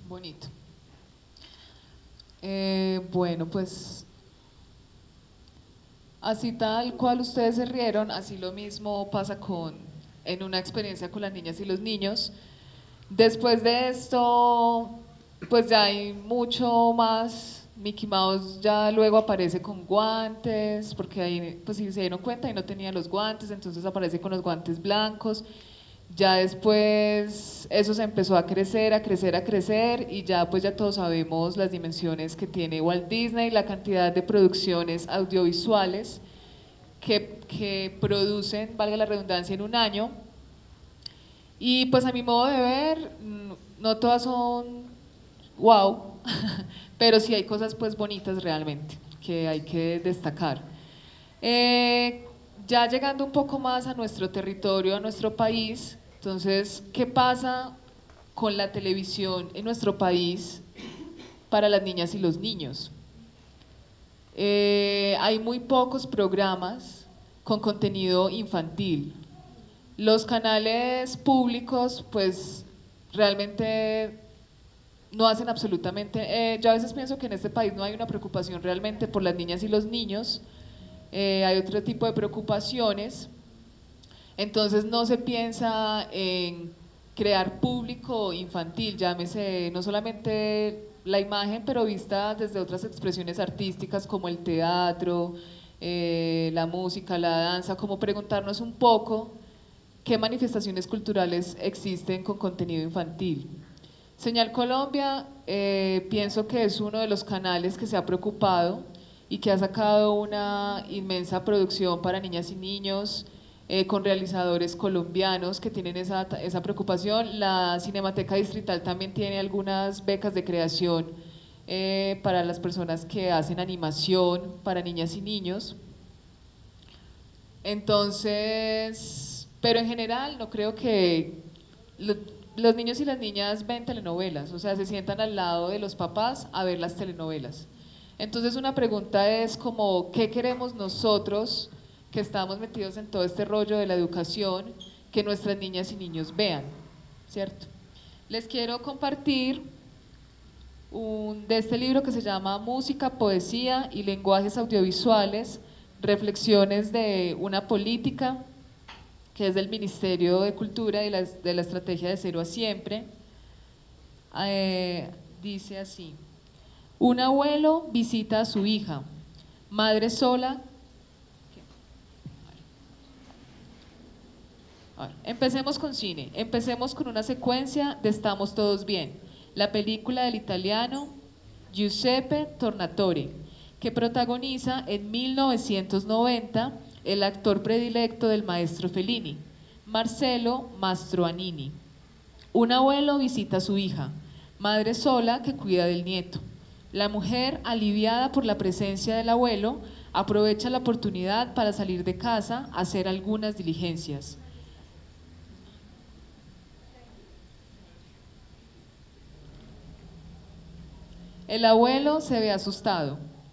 Bonito. Eh, bueno, pues así tal cual ustedes se rieron, así lo mismo pasa con, en una experiencia con las niñas y los niños. Después de esto, pues ya hay mucho más. Mickey Mouse ya luego aparece con guantes, porque ahí, pues si se dieron cuenta, y no tenía los guantes, entonces aparece con los guantes blancos. Ya después eso se empezó a crecer, a crecer, a crecer, y ya pues ya todos sabemos las dimensiones que tiene Walt Disney, la cantidad de producciones audiovisuales que, que producen, valga la redundancia, en un año. Y pues a mi modo de ver, no todas son wow, pero sí hay cosas pues bonitas realmente que hay que destacar. Eh, ya llegando un poco más a nuestro territorio, a nuestro país, entonces, ¿qué pasa con la televisión en nuestro país para las niñas y los niños? Eh, hay muy pocos programas con contenido infantil. Los canales públicos, pues, realmente no hacen absolutamente… Eh, yo a veces pienso que en este país no hay una preocupación realmente por las niñas y los niños, eh, hay otro tipo de preocupaciones. Entonces no se piensa en crear público infantil, llámese no solamente la imagen, pero vista desde otras expresiones artísticas como el teatro, eh, la música, la danza, como preguntarnos un poco qué manifestaciones culturales existen con contenido infantil. Señal Colombia, eh, pienso que es uno de los canales que se ha preocupado y que ha sacado una inmensa producción para niñas y niños, Eh, con realizadores colombianos que tienen esa, esa preocupación. La Cinemateca Distrital también tiene algunas becas de creación eh, para las personas que hacen animación para niñas y niños. Entonces, pero en general no creo que lo, los niños y las niñas ven telenovelas, o sea, se sientan al lado de los papás a ver las telenovelas. Entonces una pregunta es como, ¿qué queremos nosotros que estamos metidos en todo este rollo de la educación, que nuestras niñas y niños vean, ¿cierto? Les quiero compartir un, de este libro que se llama Música, Poesía y Lenguajes Audiovisuales, reflexiones de una política, que es del Ministerio de Cultura y la, de la Estrategia de Cero a Siempre. Eh, dice así: un abuelo visita a su hija, madre sola. Empecemos con cine, empecemos con una secuencia de Estamos Todos Bien, la película del italiano Giuseppe Tornatore, que protagoniza en mil novecientos noventa el actor predilecto del maestro Fellini, Marcello Mastroianni. Un abuelo visita a su hija, madre sola que cuida del nieto. La mujer, aliviada por la presencia del abuelo, aprovecha la oportunidad para salir de casa a hacer algunas diligencias. El abuelo se ve asustado.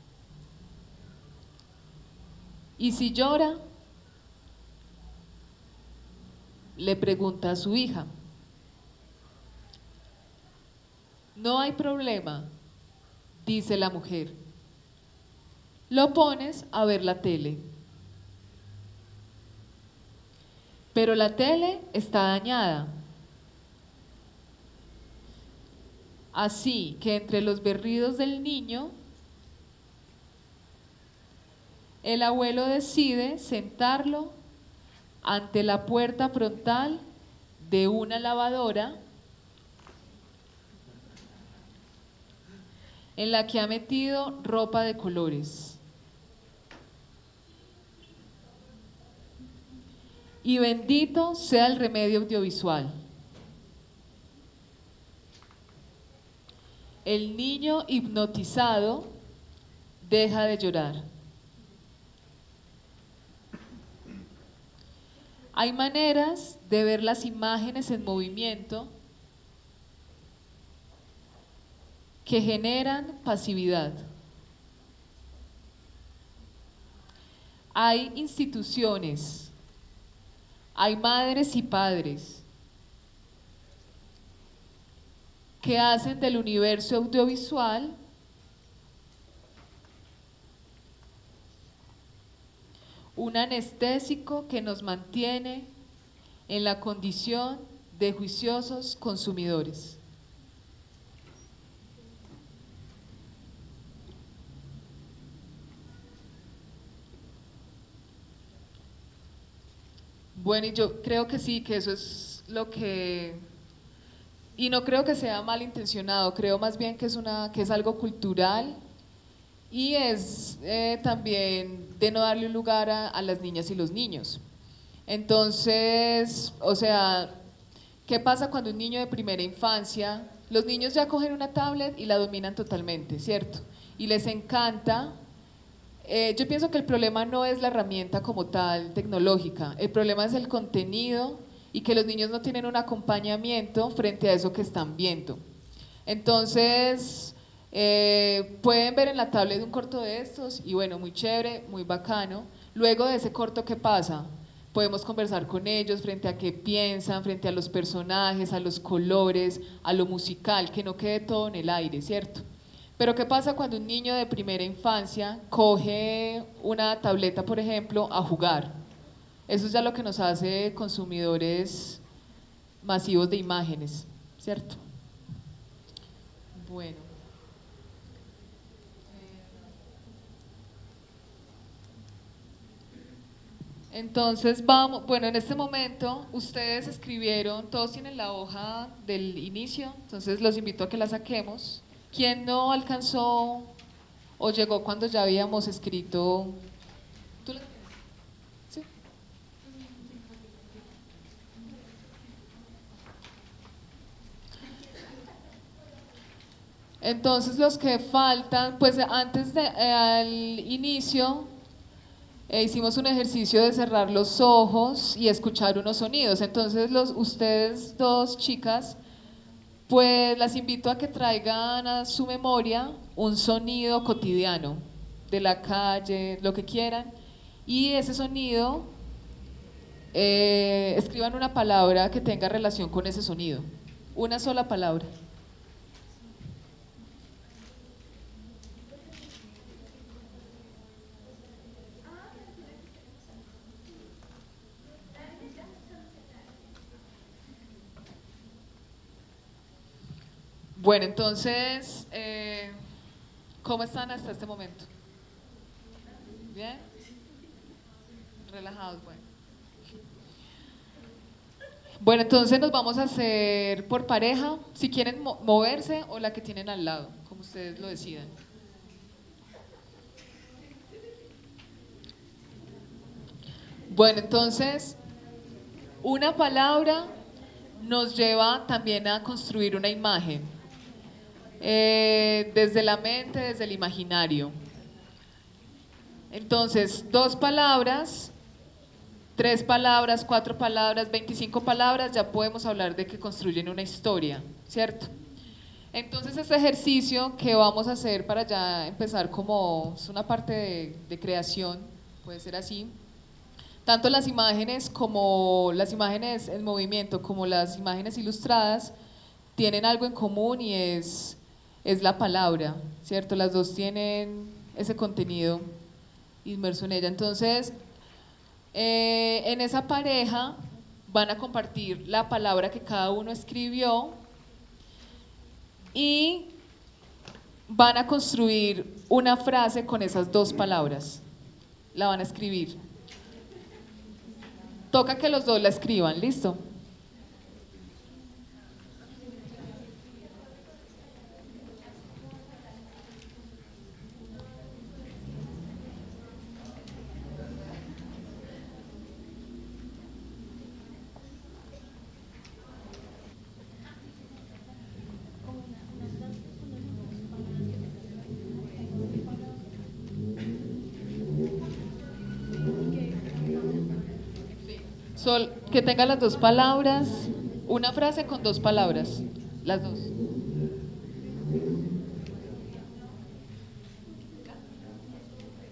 ¿Y si llora? Le pregunta a su hija. No hay problema, dice la mujer. Lo pones a ver la tele. Pero la tele está dañada. Así que entre los berridos del niño, el abuelo decide sentarlo ante la puerta frontal de una lavadora en la que ha metido ropa de colores. Y bendito sea el remedio audiovisual. El niño hipnotizado deja de llorar. Hay maneras de ver las imágenes en movimiento que generan pasividad. Hay instituciones, hay madres y padres que hacen del universo audiovisual un anestésico que nos mantiene en la condición de juiciosos consumidores. Bueno, y yo creo que sí, que eso es lo que… Y no creo que sea malintencionado, creo más bien que es, una, que es algo cultural y es eh, también de no darle un lugar a, a las niñas y los niños. Entonces, o sea, ¿qué pasa cuando un niño de primera infancia, los niños ya cogen una tablet y la dominan totalmente, ¿cierto? Y les encanta… Eh, yo pienso que el problema no es la herramienta como tal tecnológica, el problema es el contenido y que los niños no tienen un acompañamiento frente a eso que están viendo. Entonces, eh, pueden ver en la tablet un corto de estos y bueno, muy chévere, muy bacano. Luego de ese corto, ¿qué pasa? Podemos conversar con ellos frente a qué piensan, frente a los personajes, a los colores, a lo musical, que no quede todo en el aire, ¿cierto? Pero ¿qué pasa cuando un niño de primera infancia coge una tableta, por ejemplo, a jugar? Eso es ya lo que nos hace consumidores masivos de imágenes, ¿cierto? Bueno. Entonces vamos, bueno, en este momento ustedes escribieron, todos tienen la hoja del inicio, entonces los invito a que la saquemos. ¿Quién no alcanzó o llegó cuando ya habíamos escrito? ¿Tú la tienes? ¿Sí? Entonces los que faltan, pues antes de, eh, al inicio eh, hicimos un ejercicio de cerrar los ojos y escuchar unos sonidos. Entonces los, ustedes dos chicas, pues las invito a que traigan a su memoria un sonido cotidiano de la calle, lo que quieran, y ese sonido, eh, escriban una palabra que tenga relación con ese sonido, una sola palabra. Bueno, entonces, eh, ¿cómo están hasta este momento? ¿Bien? Relajados, bueno. Bueno, entonces nos vamos a hacer por pareja, si quieren mo- moverse o la que tienen al lado, como ustedes lo decidan. Bueno, entonces, una palabra nos lleva también a construir una imagen. Eh, desde la mente, desde el imaginario. Entonces, dos palabras, tres palabras, cuatro palabras, veinticinco palabras, ya podemos hablar de que construyen una historia, ¿cierto? Entonces, este ejercicio que vamos a hacer para ya empezar como es una parte de, de creación, puede ser así, tanto las imágenes como las imágenes en movimiento como las imágenes ilustradas tienen algo en común y es es la palabra, ¿cierto? Las dos tienen ese contenido inmerso en ella. Entonces, eh, en esa pareja van a compartir la palabra que cada uno escribió y van a construir una frase con esas dos palabras. La van a escribir. Toca que los dos la escriban, ¿listo? Sol, que tenga las dos palabras, una frase con dos palabras, las dos.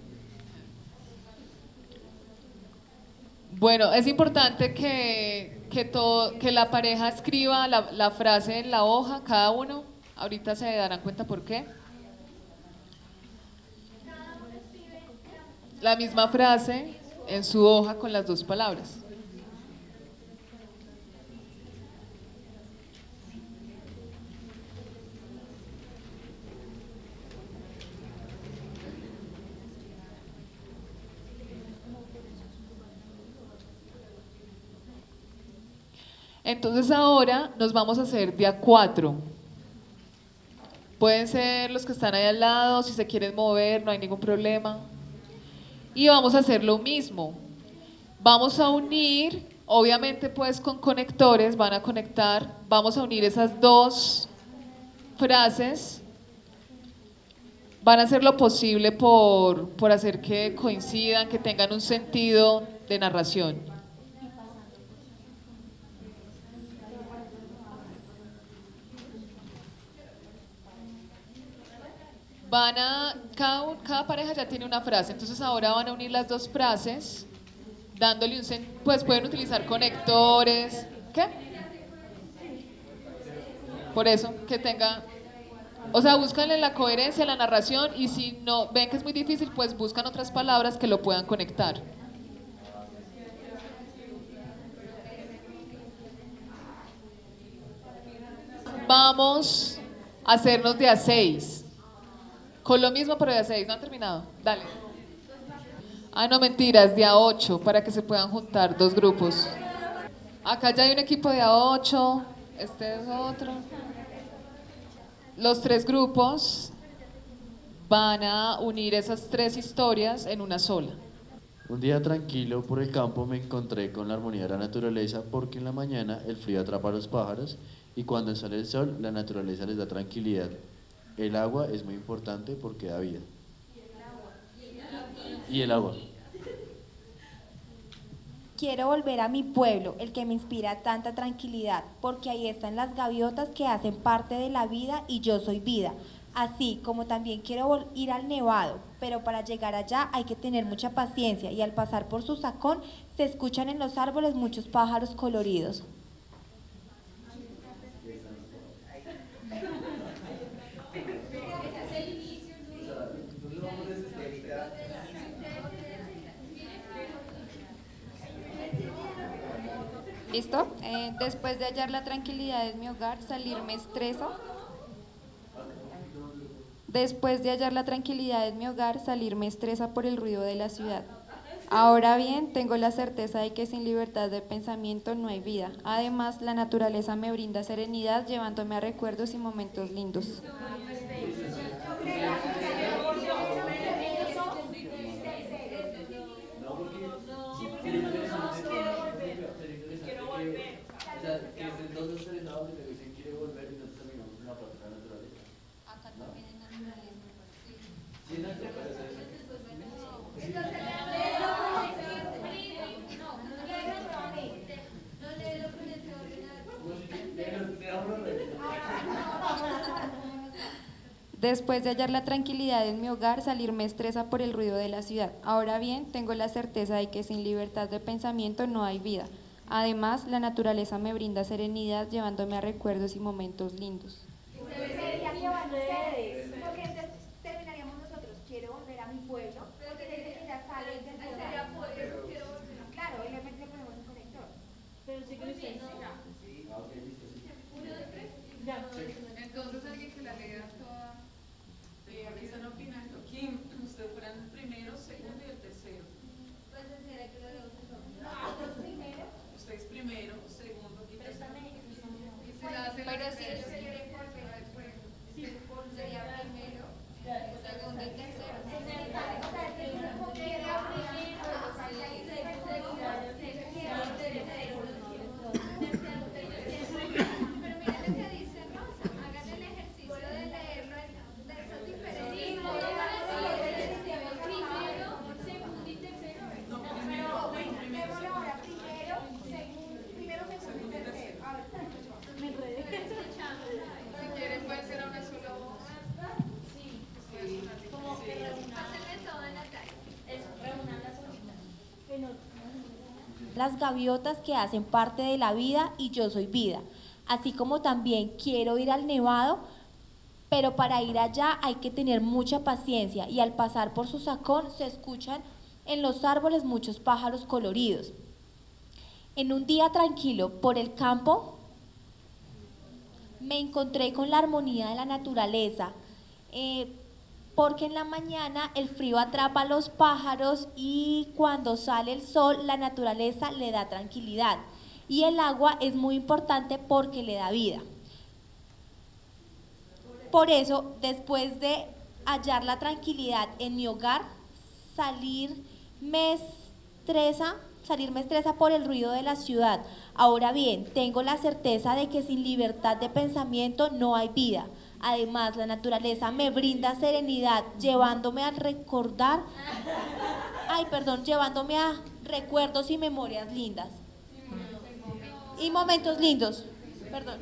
Bueno, es importante que, que, todo, que la pareja escriba la, la frase en la hoja, cada uno. Ahorita se darán cuenta por qué. La misma frase en su hoja con las dos palabras. Entonces ahora nos vamos a hacer de a cuatro. Pueden ser los que están ahí al lado, si se quieren mover, no hay ningún problema. Y vamos a hacer lo mismo. Vamos a unir, obviamente pues con conectores, van a conectar, vamos a unir esas dos frases. Van a hacer lo posible por, por hacer que coincidan, que tengan un sentido de narración. Van a, cada, cada pareja ya tiene una frase, entonces ahora van a unir las dos frases, dándole un sentido, pues pueden utilizar conectores, ¿qué? Por eso, que tenga, o sea, búscanle la coherencia, la narración, y si no ven que es muy difícil, pues buscan otras palabras que lo puedan conectar. Vamos a hacernos de a seis. Con lo mismo, pero de a seis, ¿no han terminado? Dale. Ah, no, mentiras, de a ocho, para que se puedan juntar dos grupos. Acá ya hay un equipo de a ocho, este es otro. Los tres grupos van a unir esas tres historias en una sola. Un día tranquilo por el campo me encontré con la armonía de la naturaleza, porque en la mañana el frío atrapa a los pájaros y cuando sale el sol la naturaleza les da tranquilidad. El agua es muy importante porque da vida. Y el agua. Quiero volver a mi pueblo, el que me inspira tanta tranquilidad, porque ahí están las gaviotas que hacen parte de la vida y yo soy vida. Así como también quiero ir al Nevado, pero para llegar allá hay que tener mucha paciencia y al pasar por su sacón se escuchan en los árboles muchos pájaros coloridos. ¿Listo? Eh, después de hallar la tranquilidad en mi hogar, salir me estresa. Después de hallar la tranquilidad en mi hogar, salir me estresa por el ruido de la ciudad. Ahora bien, tengo la certeza de que sin libertad de pensamiento no hay vida. Además, la naturaleza me brinda serenidad, llevándome a recuerdos y momentos lindos. Que estén todos estresados y te dicen quiere volver y nosotros terminamos en la parte de la naturaleza. Acá también en naturaleza. Sí, sí, exacto, pero eso es. Después de hallar la tranquilidad en mi hogar, salir me estresa por el ruido de la ciudad. Ahora bien, tengo la certeza de que sin libertad de pensamiento no hay vida. Además, la naturaleza me brinda serenidad, llevándome a recuerdos y momentos lindos. Sería que van ustedes, porque entonces terminaríamos nosotros, quiero volver a mi pueblo, porque desde que ya sale del pueblo, quiero volver. Claro, y le ponemos un conector. Pero sí que sí. Uno, dos, tres. Ya. Entonces alguien que la lea toda. Eh, aquí están opinando. ¿Quién? Ustedes fueran el primero, segundo y el tercero. Pues será que lo leo nosotros primero. Ustedes primero, segundo y tercero. Pero si ellos quieren volver al pueblo, sería primero, segundo y tercero. O sea, el grupo queda primero, pero mira lo que dice Rosa, hagan el ejercicio de leerlo de esos diferentes. Primero, segundo y tercero. No, pero démoslo ahora primero, segundo, primero, segundo y tercero. A ver, me enredé. Si quieren puede ser a una sola voz. Sí. Como que las gaviotas que hacen parte de la vida y yo soy vida. Así como también quiero ir al nevado, pero para ir allá hay que tener mucha paciencia y al pasar por su sacón se escuchan en los árboles muchos pájaros coloridos. En un día tranquilo por el campo me encontré con la armonía de la naturaleza, eh, porque en la mañana el frío atrapa a los pájaros y cuando sale el sol la naturaleza le da tranquilidad. Y el agua es muy importante porque le da vida. Por eso, después de hallar la tranquilidad en mi hogar, salir me estresa, salir me estresa por el ruido de la ciudad. Ahora bien, tengo la certeza de que sin libertad de pensamiento no hay vida. Además, la naturaleza me brinda serenidad, llevándome a recordar, ay, perdón, llevándome a recuerdos y memorias lindas. Y momentos lindos, perdón.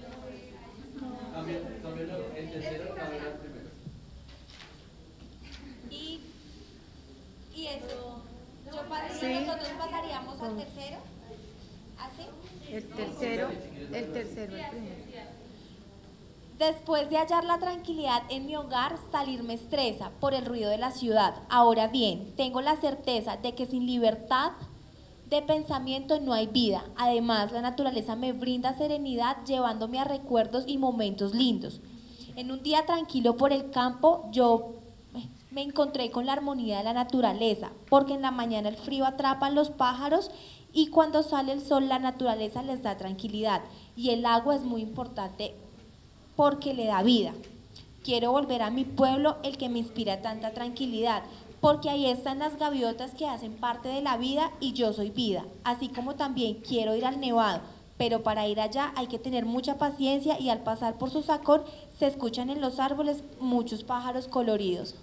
Y, y eso, yo pasaría, Sí. nosotros pasaríamos al tercero, ¿así? El tercero, el tercero, el primero. Después de hallar la tranquilidad en mi hogar, salir me estresa por el ruido de la ciudad. Ahora bien, tengo la certeza de que sin libertad de pensamiento no hay vida. Además, la naturaleza me brinda serenidad llevándome a recuerdos y momentos lindos. En un día tranquilo por el campo, yo me encontré con la armonía de la naturaleza, porque en la mañana el frío atrapa a los pájaros y cuando sale el sol la naturaleza les da tranquilidad. Y el agua es muy importante porque le da vida. Quiero volver a mi pueblo, el que me inspira tanta tranquilidad, porque ahí están las gaviotas que hacen parte de la vida y yo soy vida. Así como también quiero ir al nevado, pero para ir allá hay que tener mucha paciencia y al pasar por su sacón se escuchan en los árboles muchos pájaros coloridos.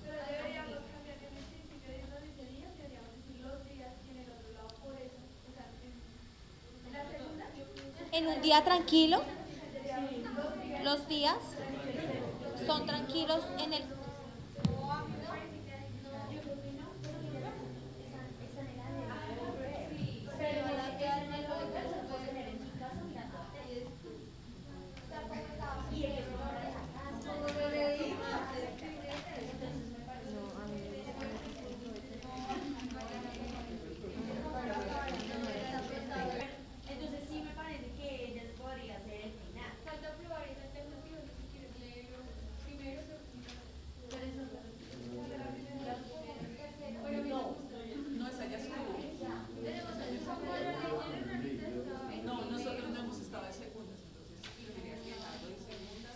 En un día tranquilo, los días son tranquilos en el... Entonces sí me parece que ellas podría ser el final. Falta probar esa alternativa, si quieres leerlo primero, No, esa ya estuvo. No, nosotros no hemos estado de segundas, entonces debería quedarlo de segundas.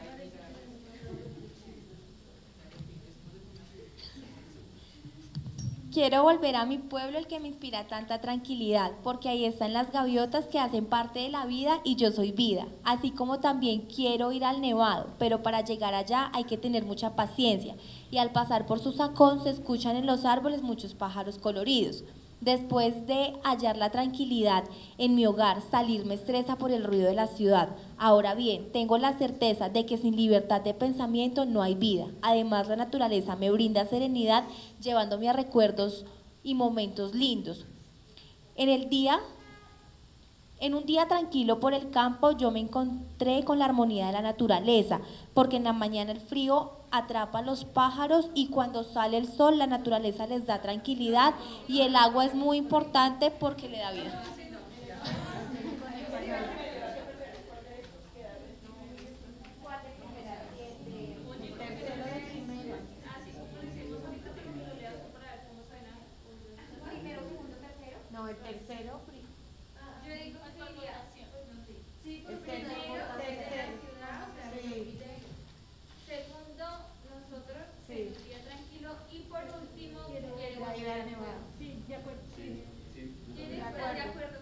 Quiero volver a mi pueblo, el que me inspira tanta tranquilidad, porque ahí están las gaviotas que hacen parte de la vida y yo soy vida. Así como también quiero ir al nevado, pero para llegar allá hay que tener mucha paciencia. Y al pasar por su sacón se escuchan en los árboles muchos pájaros coloridos. Después de hallar la tranquilidad en mi hogar, salir me estresa por el ruido de la ciudad. Ahora bien, tengo la certeza de que sin libertad de pensamiento no hay vida. Además, la naturaleza me brinda serenidad, llevándome a recuerdos y momentos lindos. En el día, en un día tranquilo por el campo, yo me encontré con la armonía de la naturaleza, porque en la mañana el frío atrapa a los pájaros y cuando sale el sol la naturaleza les da tranquilidad y el agua es muy importante porque le da vida. No, el tercero. Yo digo que sería. Sí, El porque tercero, primero, tercero. sí. Segundo, nosotros, Sí. un día tranquilo. Y por último, quiero ir al nevado. Sí, de acuerdo. Sí. Sí. ¿Quién De está acuerdo. de acuerdo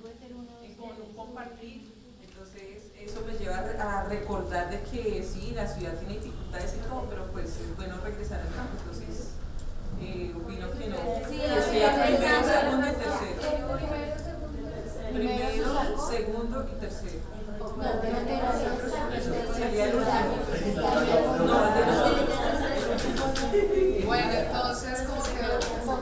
en como un compartir. Entonces eso me lleva a recordar de que sí, la ciudad tiene dificultades y todo, pero pues es bueno regresar al campo. Entonces eh, opino que no, que sea primero, segundo y tercero. Primero, segundo y tercero. Sería el último. No, el de nosotros. Bueno, entonces, ¿cómo quedó?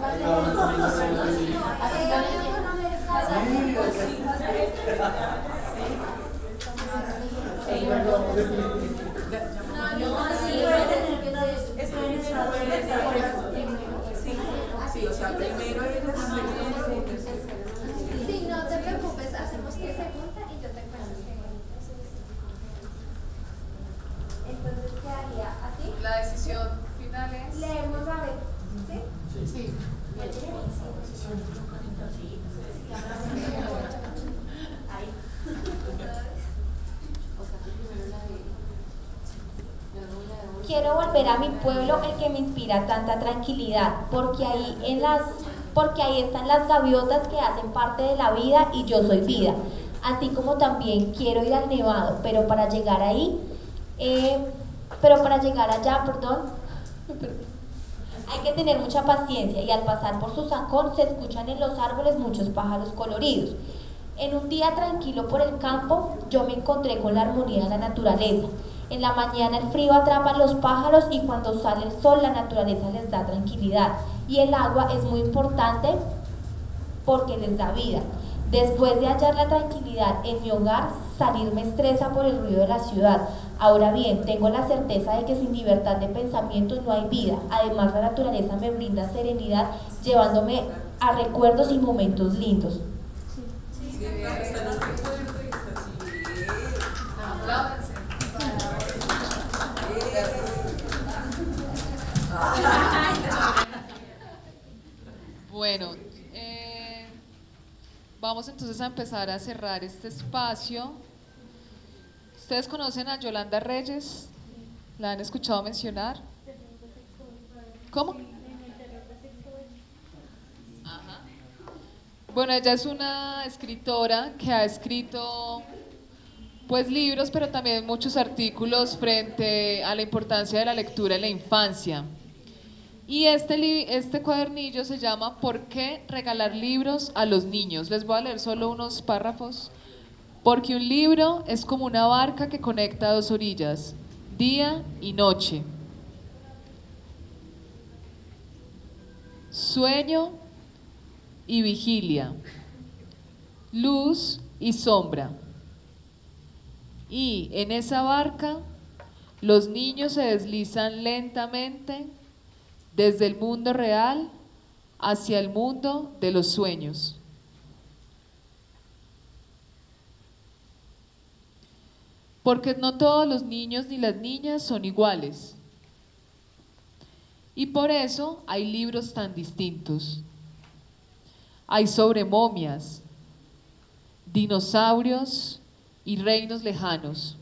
Sí, o sea, primero es la segundo y tercero. Sí, no te preocupes, hacemos que se junta y yo te cuento. Entonces quedaría así. La decisión final es... Leemos a ver, ¿sí? Sí. Quiero volver a mi pueblo, el que me inspira tanta tranquilidad, porque ahí, en las, porque ahí están las gaviotas que hacen parte de la vida y yo soy vida. Así como también quiero ir al Nevado, pero para llegar ahí, eh, pero para llegar allá, perdón, hay que tener mucha paciencia y al pasar por su zancón se escuchan en los árboles muchos pájaros coloridos. En un día tranquilo por el campo, yo me encontré con la armonía de la naturaleza. En la mañana el frío atrapa a los pájaros y cuando sale el sol la naturaleza les da tranquilidad. Y el agua es muy importante porque les da vida. Después de hallar la tranquilidad en mi hogar, salir me estresa por el ruido de la ciudad. Ahora bien, tengo la certeza de que sin libertad de pensamientos no hay vida. Además, la naturaleza me brinda serenidad, llevándome a recuerdos y momentos lindos. Bueno, eh, vamos entonces a empezar a cerrar este espacio. ¿Ustedes conocen a Yolanda Reyes? ¿La han escuchado mencionar? ¿Cómo? Ajá. Bueno, ella es una escritora que ha escrito pues libros, pero también muchos artículos frente a la importancia de la lectura en la infancia. Y este, este cuadernillo se llama ¿Por qué regalar libros a los niños? Les voy a leer solo unos párrafos. Porque un libro es como una barca que conecta dos orillas, día y noche. Sueño y vigilia. Luz y sombra. Y en esa barca los niños se deslizan lentamente desde el mundo real hacia el mundo de los sueños. Porque no todos los niños ni las niñas son iguales. Y por eso hay libros tan distintos. Hay sobre momias, dinosaurios y reinos lejanos,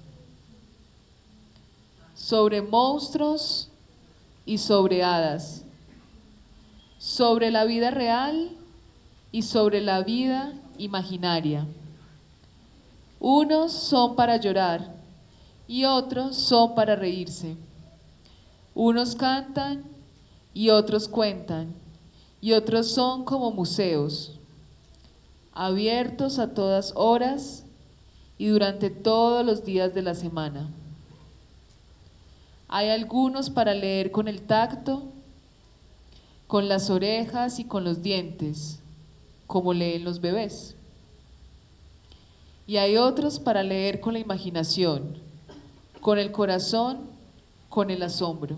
sobre monstruos y sobre hadas, sobre la vida real y sobre la vida imaginaria. Unos son para llorar y otros son para reírse. Unos cantan y otros cuentan y otros son como museos, abiertos a todas horas y durante todos los días de la semana. Hay algunos para leer con el tacto, con las orejas y con los dientes, como leen los bebés. Y hay otros para leer con la imaginación, con el corazón, con el asombro.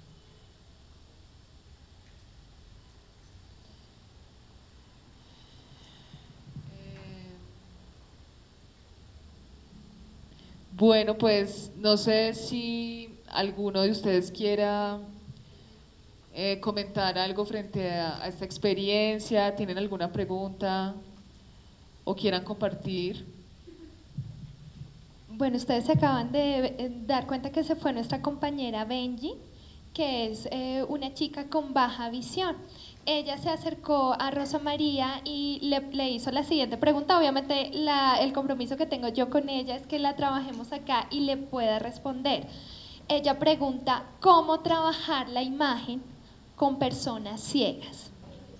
Bueno, pues no sé si alguno de ustedes quiera eh, comentar algo frente a, a esta experiencia, tienen alguna pregunta o quieran compartir. Bueno, ustedes se acaban de dar cuenta que se fue nuestra compañera Benji, que es eh, una chica con baja visión. ella se acercó a Rosa María y le, le hizo la siguiente pregunta. Obviamente la, el compromiso que tengo yo con ella es que la trabajemos acá y le pueda responder. Ella pregunta, ¿cómo trabajar la imagen con personas ciegas?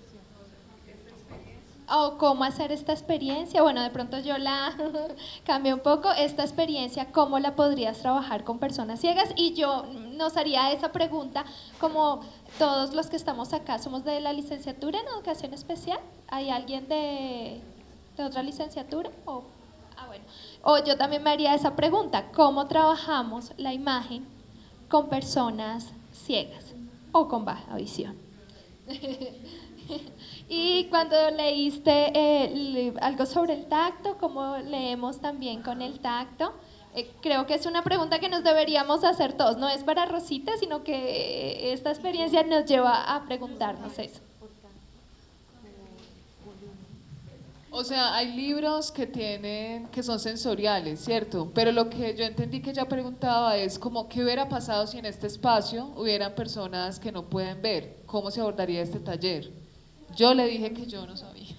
O cómo hacer esta experiencia. Bueno, de pronto yo la cambié un poco. Esta experiencia, ¿cómo la podrías trabajar con personas ciegas? Y yo nos haría esa pregunta, como todos los que estamos acá somos de la licenciatura en educación especial. ¿Hay alguien de, de otra licenciatura? O, ah, bueno. O yo también me haría esa pregunta, ¿cómo trabajamos la imagen con personas ciegas o con baja visión? Y cuando leíste eh, algo sobre el tacto, ¿cómo leemos también con el tacto? Eh, creo que es una pregunta que nos deberíamos hacer todos. No es para Rosita, sino que esta experiencia nos lleva a preguntarnos eso. O sea, hay libros que tienen, que son sensoriales, ¿cierto? Pero lo que yo entendí que ella preguntaba es como, ¿qué hubiera pasado si en este espacio hubieran personas que no pueden ver? ¿Cómo se abordaría este taller? Yo le dije que yo no sabía.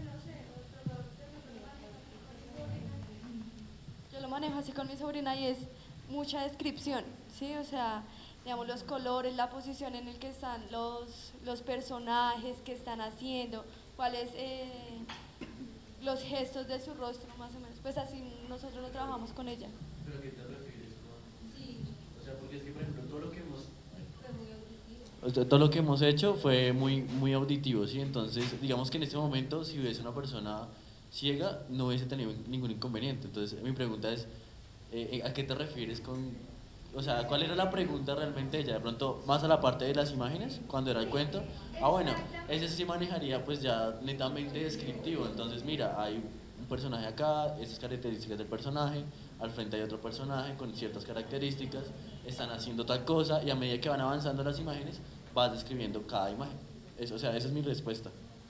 Yo lo manejo así con mi sobrina y es mucha descripción, ¿sí? O sea, digamos, los colores, la posición en el que están los, los personajes, que están haciendo, cuáles eh, los gestos de su rostro, más o menos. Pues así nosotros lo trabajamos con ella. ¿Pero qué te refieres con...? Sí. O sea, porque es que, por ejemplo, todo lo que hemos... Todo lo que hemos hecho fue muy, muy auditivo, ¿sí? Entonces, digamos que en este momento, si hubiese una persona ciega, no hubiese tenido ningún inconveniente. Entonces, mi pregunta es, eh, ¿a qué te refieres con...? O sea, ¿cuál era la pregunta realmente de ella? De pronto, más a la parte de las imágenes, cuando era el cuento. Ah, bueno, ese sí manejaría pues ya netamente descriptivo. Entonces, mira, hay un personaje acá, estas características del personaje, al frente hay otro personaje con ciertas características, están haciendo tal cosa, y a medida que van avanzando las imágenes, vas describiendo cada imagen. Eso, o sea, esa es mi respuesta.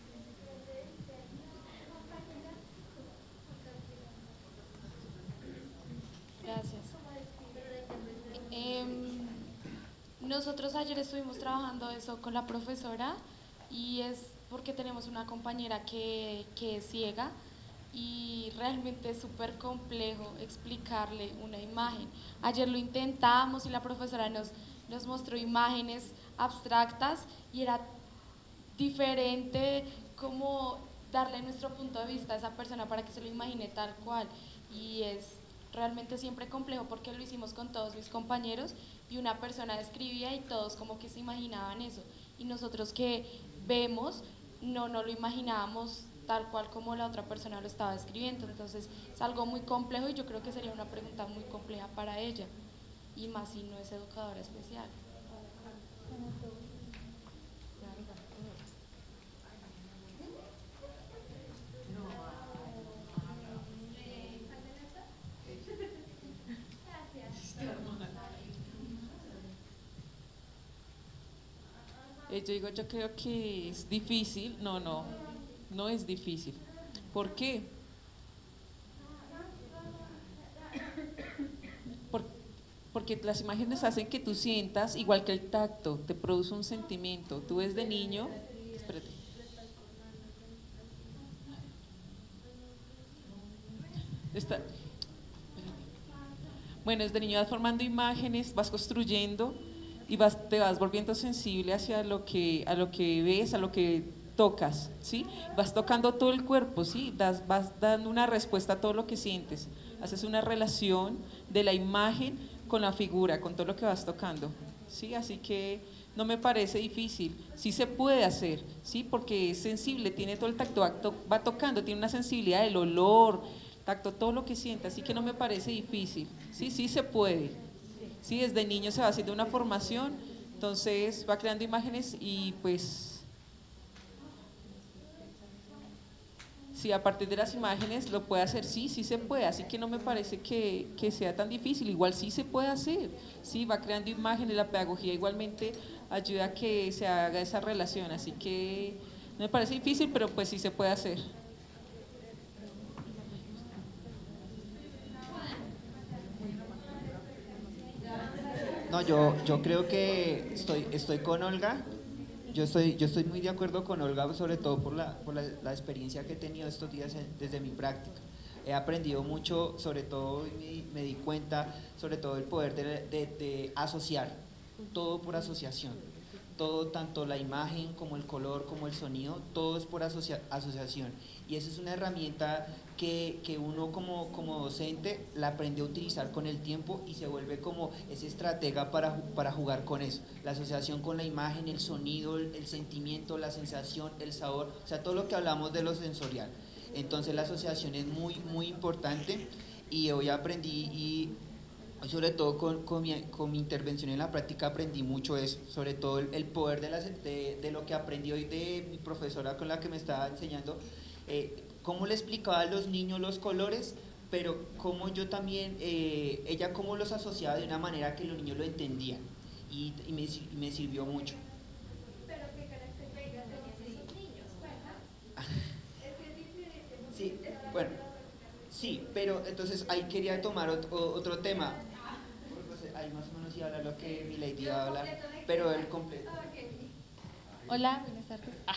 Gracias. Eh, nosotros ayer estuvimos trabajando eso con la profesora y es porque tenemos una compañera que, que es ciega y realmente es súper complejo explicarle una imagen. Ayer lo intentamos y la profesora nos, nos mostró imágenes abstractas y era diferente como darle nuestro punto de vista a esa persona para que se lo imagine tal cual, y es realmente siempre complejo porque lo hicimos con todos mis compañeros y una persona describía y todos como que se imaginaban eso, y nosotros que vemos no, no lo imaginábamos tal cual como la otra persona lo estaba describiendo. Entonces es algo muy complejo y yo creo que sería una pregunta muy compleja para ella, y más si no es educadora especial. Eh, yo digo, yo creo que es difícil. No, no, no es difícil. ¿Por qué? Por, porque las imágenes hacen que tú sientas, igual que el tacto, te produce un sentimiento. Tú ves de niño, espérate. Está, bueno, desde niño vas formando imágenes, vas construyendo y vas, te vas volviendo sensible hacia lo que, a lo que ves, a lo que tocas, ¿sí? Vas tocando todo el cuerpo, ¿sí? Das, vas dando una respuesta a todo lo que sientes. Haces una relación de la imagen con la figura, con todo lo que vas tocando, ¿sí? Así que no me parece difícil, sí se puede hacer, ¿sí? Porque es sensible, tiene todo el tacto, va, to, va tocando, tiene una sensibilidad del olor, tacto, todo lo que siente, así que no me parece difícil, sí, sí se puede. Sí, desde niño se va haciendo una formación, entonces va creando imágenes y pues, sí, a partir de las imágenes lo puede hacer, sí, sí se puede, así que no me parece que, que sea tan difícil, igual sí se puede hacer, sí, va creando imágenes, la pedagogía igualmente ayuda a que se haga esa relación, así que no me parece difícil, pero pues sí se puede hacer. No, yo, yo creo que estoy, estoy con Olga yo estoy, yo estoy muy de acuerdo con Olga, sobre todo por la, por la, la experiencia que he tenido estos días en, desde mi práctica. He aprendido mucho, sobre todo me, me di cuenta, sobre todo el poder de, de, de asociar, todo por asociación. Todo, tanto la imagen como el color, como el sonido, todo es por asocia, asociación. Y esa es una herramienta que, que uno como, como docente la aprende a utilizar con el tiempo y se vuelve como ese estratega para, para jugar con eso. La asociación con la imagen, el sonido, el, el sentimiento, la sensación, el sabor, o sea, todo lo que hablamos de lo sensorial. Entonces la asociación es muy, muy importante y hoy aprendí y sobre todo con, con, mi, con mi intervención en la práctica aprendí mucho eso, sobre todo el, el poder de, las, de, de lo que aprendí hoy de mi profesora con la que me estaba enseñando, eh, cómo le explicaba a los niños los colores, pero cómo yo también, eh, ella cómo los asociaba de una manera que los niños lo entendían y, y, me, y me sirvió mucho. Pero qué características tenían esos niños, es que es diferente. Sí, bueno, sí, pero entonces ahí quería tomar otro, otro tema. Ahí más o menos iba a hablar lo que mi lady iba a hablar, pero el completo. Hola, buenas tardes. Ah.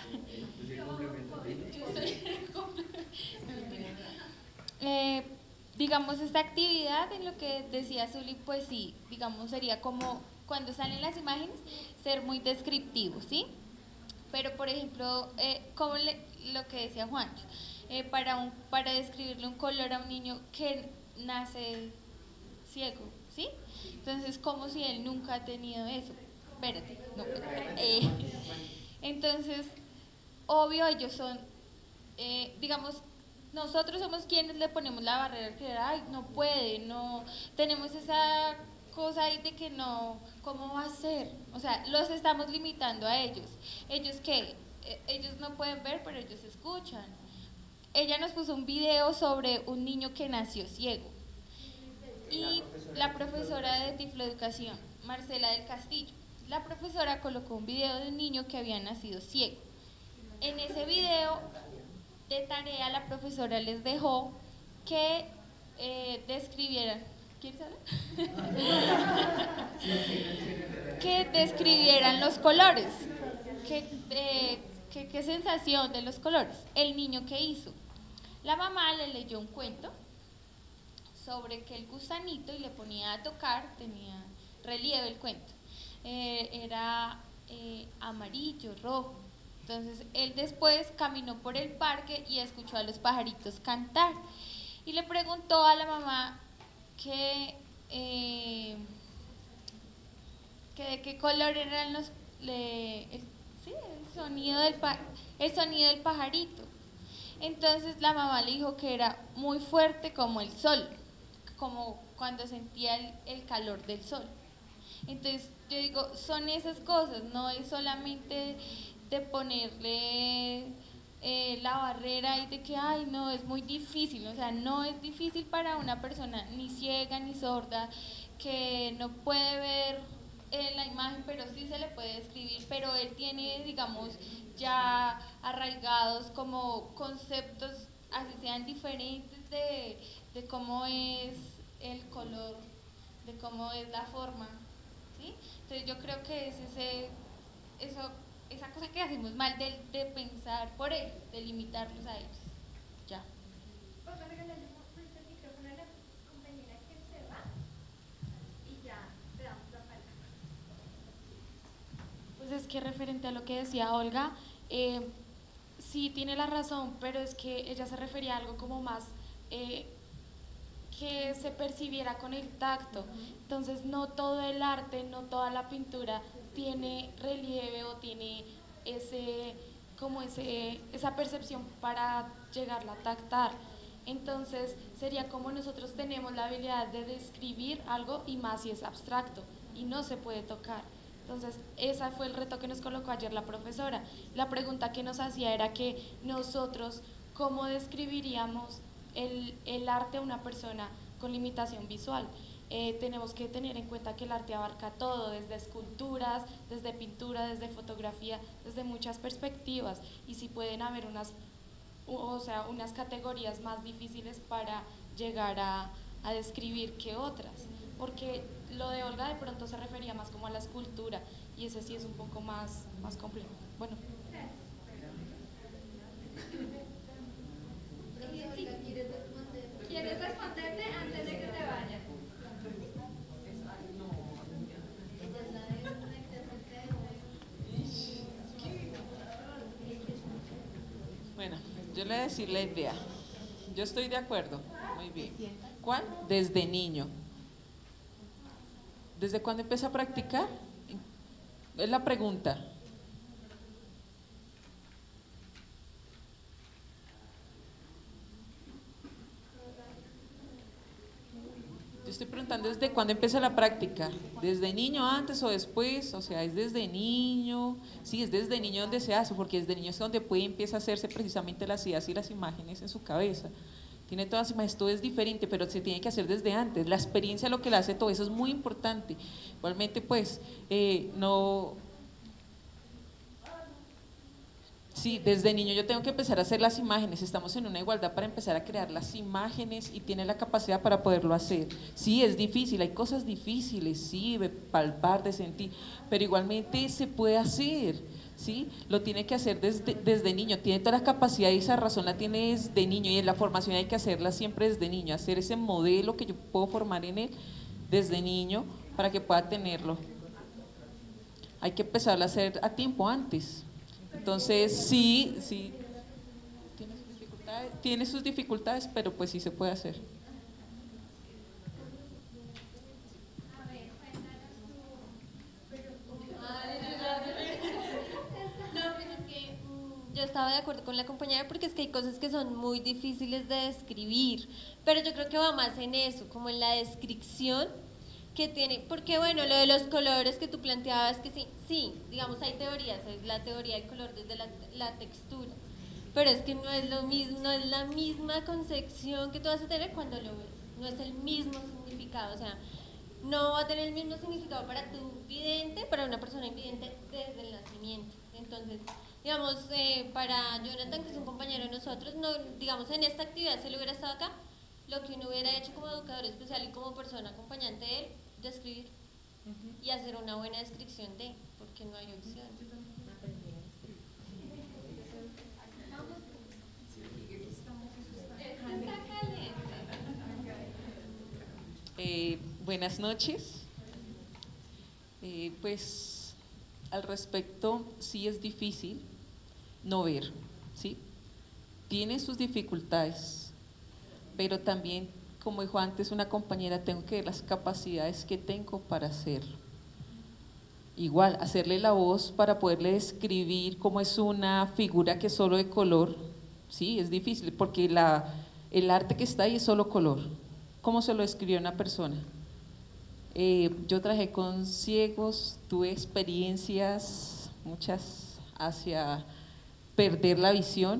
Eh, digamos, esta actividad, en lo que decía Zuli, pues sí, digamos, sería como cuando salen las imágenes, ser muy descriptivo, ¿sí? Pero, por ejemplo, eh, como le, lo que decía Juancho, eh, para, un, para describirle un color a un niño que nace ciego, ¿sí? Entonces, como si él nunca ha tenido eso. Espérate, no, espérate. Eh, entonces, obvio, ellos son, eh, digamos, nosotros somos quienes le ponemos la barrera que, ay, no puede, no, tenemos esa cosa ahí de que no, ¿cómo va a ser? O sea, los estamos limitando a ellos. ¿Ellos qué? Eh, ellos no pueden ver, pero ellos escuchan. Ella nos puso un video sobre un niño que nació ciego. Y la profesora de Tifloeducación, Marcela del Castillo, la profesora colocó un video de un niño que había nacido ciego. En ese video de tarea la profesora les dejó que eh, describieran, ¿quieres saber? que describieran los colores, que, eh, que, qué sensación de los colores. El niño que hizo, la mamá le leyó un cuento sobre que el gusanito, y le ponía a tocar, tenía relieve el cuento, eh, era eh, amarillo, rojo. Entonces él después caminó por el parque y escuchó a los pajaritos cantar y le preguntó a la mamá que, eh, que de qué color eran los le, el, sí, el sonido del pa, el sonido del pajarito. Entonces la mamá le dijo que era muy fuerte como el sol, como cuando sentía el, el calor del sol. Entonces yo digo, son esas cosas, no es solamente de ponerle eh, la barrera y de que, ay, no, es muy difícil. O sea, no es difícil para una persona ni ciega ni sorda que no puede ver eh, la imagen, pero sí se le puede describir, pero él tiene, digamos, ya arraigados como conceptos, así sean diferentes, de, de cómo es el color, de cómo es la forma, ¿sí? Entonces yo creo que es ese, eso, esa cosa que hacemos mal de, de pensar por ellos, de limitarlos a ellos. Ya. Vamos a regalarle el micrófono a la compañera que se va y ya te damos la palabra. Pues es que referente a lo que decía Olga, eh, sí tiene la razón, pero es que ella se refería a algo como más eh, que se percibiera con el tacto. Entonces no todo el arte, no toda la pintura tiene relieve o tiene ese, como ese, esa percepción para llegarla a tactar. Entonces sería como nosotros tenemos la habilidad de describir algo y más si es abstracto y no se puede tocar. Entonces ese fue el reto que nos colocó ayer la profesora. La pregunta que nos hacía era que nosotros, ¿cómo describiríamos el, el arte a una persona con limitación visual? Eh, tenemos que tener en cuenta que el arte abarca todo, desde esculturas, desde pintura, desde fotografía, desde muchas perspectivas, y si pueden haber unas, o sea, unas categorías más difíciles para llegar a, a describir que otras, porque lo de Olga de pronto se refería más como a la escultura y ese sí es un poco más, más complejo. Bueno. ¿Quieres responderte antes de que te vayas? Bueno, yo le voy a decir la idea. Yo estoy de acuerdo. Muy bien. ¿Cuál? Desde niño. ¿Desde cuándo empieza a practicar? Es la pregunta. Yo estoy preguntando desde cuándo empieza la práctica. ¿Desde niño, antes o después? O sea, ¿es desde niño? Sí, es desde niño donde se hace, porque desde niño es donde puede empezar a hacerse precisamente las ideas y las imágenes en su cabeza. Tiene todas las imágenes, todo es diferente, pero se tiene que hacer desde antes. La experiencia lo que le hace todo eso es muy importante. Igualmente, pues, eh, no… Sí, desde niño yo tengo que empezar a hacer las imágenes, estamos en una igualdad para empezar a crear las imágenes y tiene la capacidad para poderlo hacer. Sí, es difícil, hay cosas difíciles, sí, de palpar, de sentir, pero igualmente se puede hacer, ¿sí? Lo tiene que hacer desde, desde niño, tiene toda la capacidad y esa razón la tiene desde niño y en la formación hay que hacerla siempre desde niño, hacer ese modelo que yo puedo formar en él desde niño para que pueda tenerlo. Hay que empezarlo a hacer a tiempo antes. Entonces, sí, sí, tiene sus dificultades, tiene sus dificultades, pero pues sí se puede hacer. No, pues es que mm, yo estaba de acuerdo con la compañera porque es que hay cosas que son muy difíciles de describir, pero yo creo que va más en eso, como en la descripción que tiene, porque bueno, lo de los colores que tú planteabas, que sí, sí, digamos hay teorías, es la teoría del color desde la, la textura, pero es que no es lo mismo, no es la misma concepción que tú vas a tener cuando lo ves, no es el mismo significado, o sea, no va a tener el mismo significado para tu vidente, para una persona invidente desde el nacimiento. Entonces, digamos, eh, para Jonathan, que es un compañero de nosotros, no, digamos, en esta actividad, si él hubiera estado acá, lo que uno hubiera hecho como educador especial y como persona acompañante de él, describir uh-huh. y hacer una buena descripción de, porque no hay opción. Eh, buenas noches. Eh, pues al respecto, sí es difícil no ver, ¿sí? Tiene sus dificultades, pero también, como dijo antes una compañera, tengo que ver las capacidades que tengo para hacerlo. Igual, hacerle la voz para poderle describir cómo es una figura que es solo de color, sí, es difícil, porque la, el arte que está ahí es solo color. ¿Cómo se lo describió una persona? Eh, yo trabajé con ciegos, tuve experiencias, muchas, hacia perder la visión,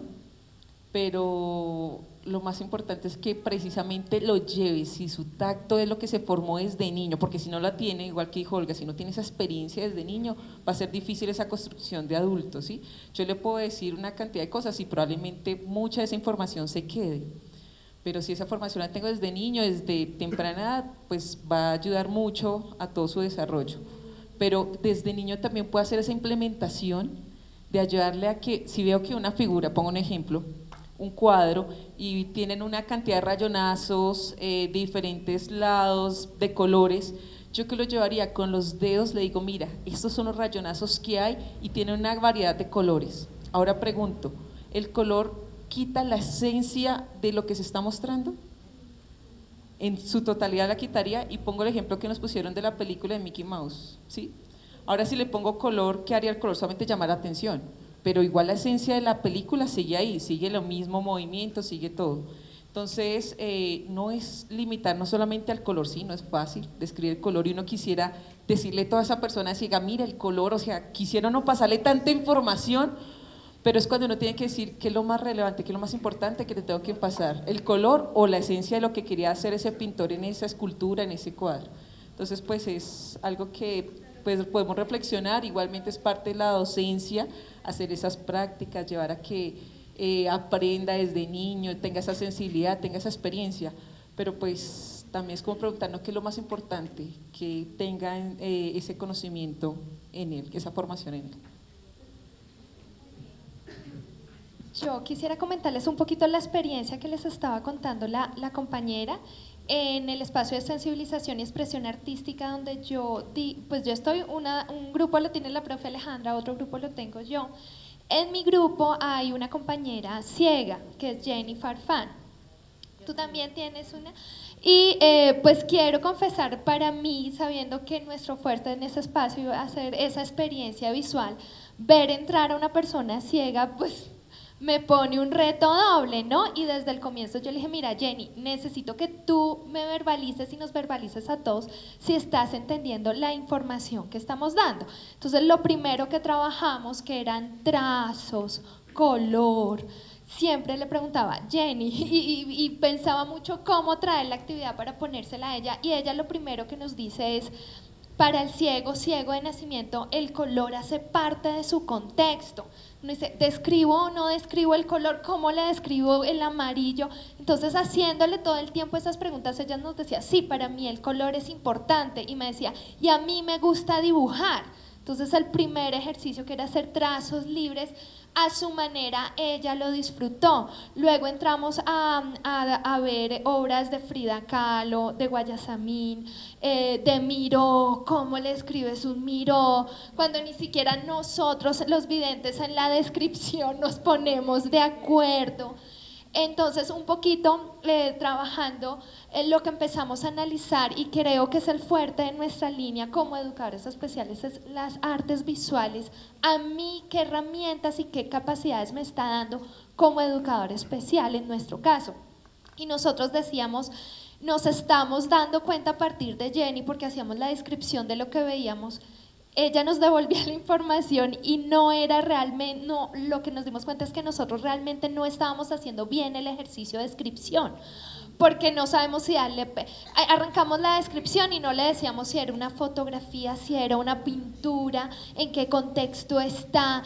pero lo más importante es que precisamente lo lleve, si su tacto es lo que se formó desde niño, porque si no la tiene, igual que dijo Olga, si no tiene esa experiencia desde niño, va a ser difícil esa construcción de adulto, ¿sí? Yo le puedo decir una cantidad de cosas y probablemente mucha de esa información se quede, pero si esa formación la tengo desde niño, desde temprana edad, pues va a ayudar mucho a todo su desarrollo. Pero desde niño también puedo hacer esa implementación de ayudarle a que, si veo que una figura, pongo un ejemplo, un cuadro y tienen una cantidad de rayonazos eh, de diferentes lados, de colores, yo que lo llevaría con los dedos, le digo, mira, estos son los rayonazos que hay y tienen una variedad de colores. Ahora pregunto, ¿el color quita la esencia de lo que se está mostrando? En su totalidad la quitaría, y pongo el ejemplo que nos pusieron de la película de Mickey Mouse, ¿sí? Ahora si le pongo color, ¿qué haría el color? Solamente llamar la atención, pero igual la esencia de la película sigue ahí, sigue lo mismo movimiento, sigue todo. Entonces, eh, no es limitarnos solamente al color, sí, no es fácil describir el color y uno quisiera decirle a toda esa persona ciega, mira el color, o sea, quisiera no pasarle tanta información, pero es cuando uno tiene que decir qué es lo más relevante, qué es lo más importante que te tengo que pasar, el color o la esencia de lo que quería hacer ese pintor en esa escultura, en ese cuadro. Entonces, pues es algo que pues, podemos reflexionar, igualmente es parte de la docencia, hacer esas prácticas, llevar a que eh, aprenda desde niño, tenga esa sensibilidad, tenga esa experiencia, pero pues también es como preguntarnos qué es lo más importante, que tengan eh, ese conocimiento en él, esa formación en él. Yo quisiera comentarles un poquito la experiencia que les estaba contando la, la compañera en el espacio de sensibilización y expresión artística donde yo di, pues yo estoy, una, un grupo lo tiene la profe Alejandra, otro grupo lo tengo yo. En mi grupo hay una compañera ciega que es Jenny Farfán. Tú también tienes una. Y eh, pues quiero confesar para mí, sabiendo que nuestro fuerte en ese espacio iba a ser esa experiencia visual, ver entrar a una persona ciega, pues me pone un reto doble, ¿no? Y desde el comienzo yo le dije, mira Jenny, necesito que tú me verbalices y nos verbalices a todos si estás entendiendo la información que estamos dando. Entonces lo primero que trabajamos, que eran trazos, color, siempre le preguntaba Jenny y, y, y pensaba mucho cómo traer la actividad para ponérsela a ella, y ella lo primero que nos dice es, para el ciego, ciego de nacimiento, el color hace parte de su contexto. Uno dice, ¿describo o no describo el color? ¿Cómo le describo el amarillo? Entonces, haciéndole todo el tiempo esas preguntas, ella nos decía, sí, para mí el color es importante. Y me decía, y a mí me gusta dibujar. Entonces, el primer ejercicio, que era hacer trazos libres, a su manera ella lo disfrutó. Luego entramos a, a, a ver obras de Frida Kahlo, de Guayasamín, eh, de Miró, cómo le escribes un Miró, cuando ni siquiera nosotros los videntes en la descripción nos ponemos de acuerdo. Entonces, un poquito eh, trabajando en lo que empezamos a analizar, y creo que es el fuerte de nuestra línea como educadores especiales, es las artes visuales. A mí, qué herramientas y qué capacidades me está dando como educador especial en nuestro caso. Y nosotros decíamos, nos estamos dando cuenta a partir de Jenny, porque hacíamos la descripción de lo que veíamos. Ella nos devolvía la información y no era realmente, no, lo que nos dimos cuenta es que nosotros realmente no estábamos haciendo bien el ejercicio de descripción, porque no sabemos si darle, arrancamos la descripción y no le decíamos si era una fotografía, si era una pintura, en qué contexto está,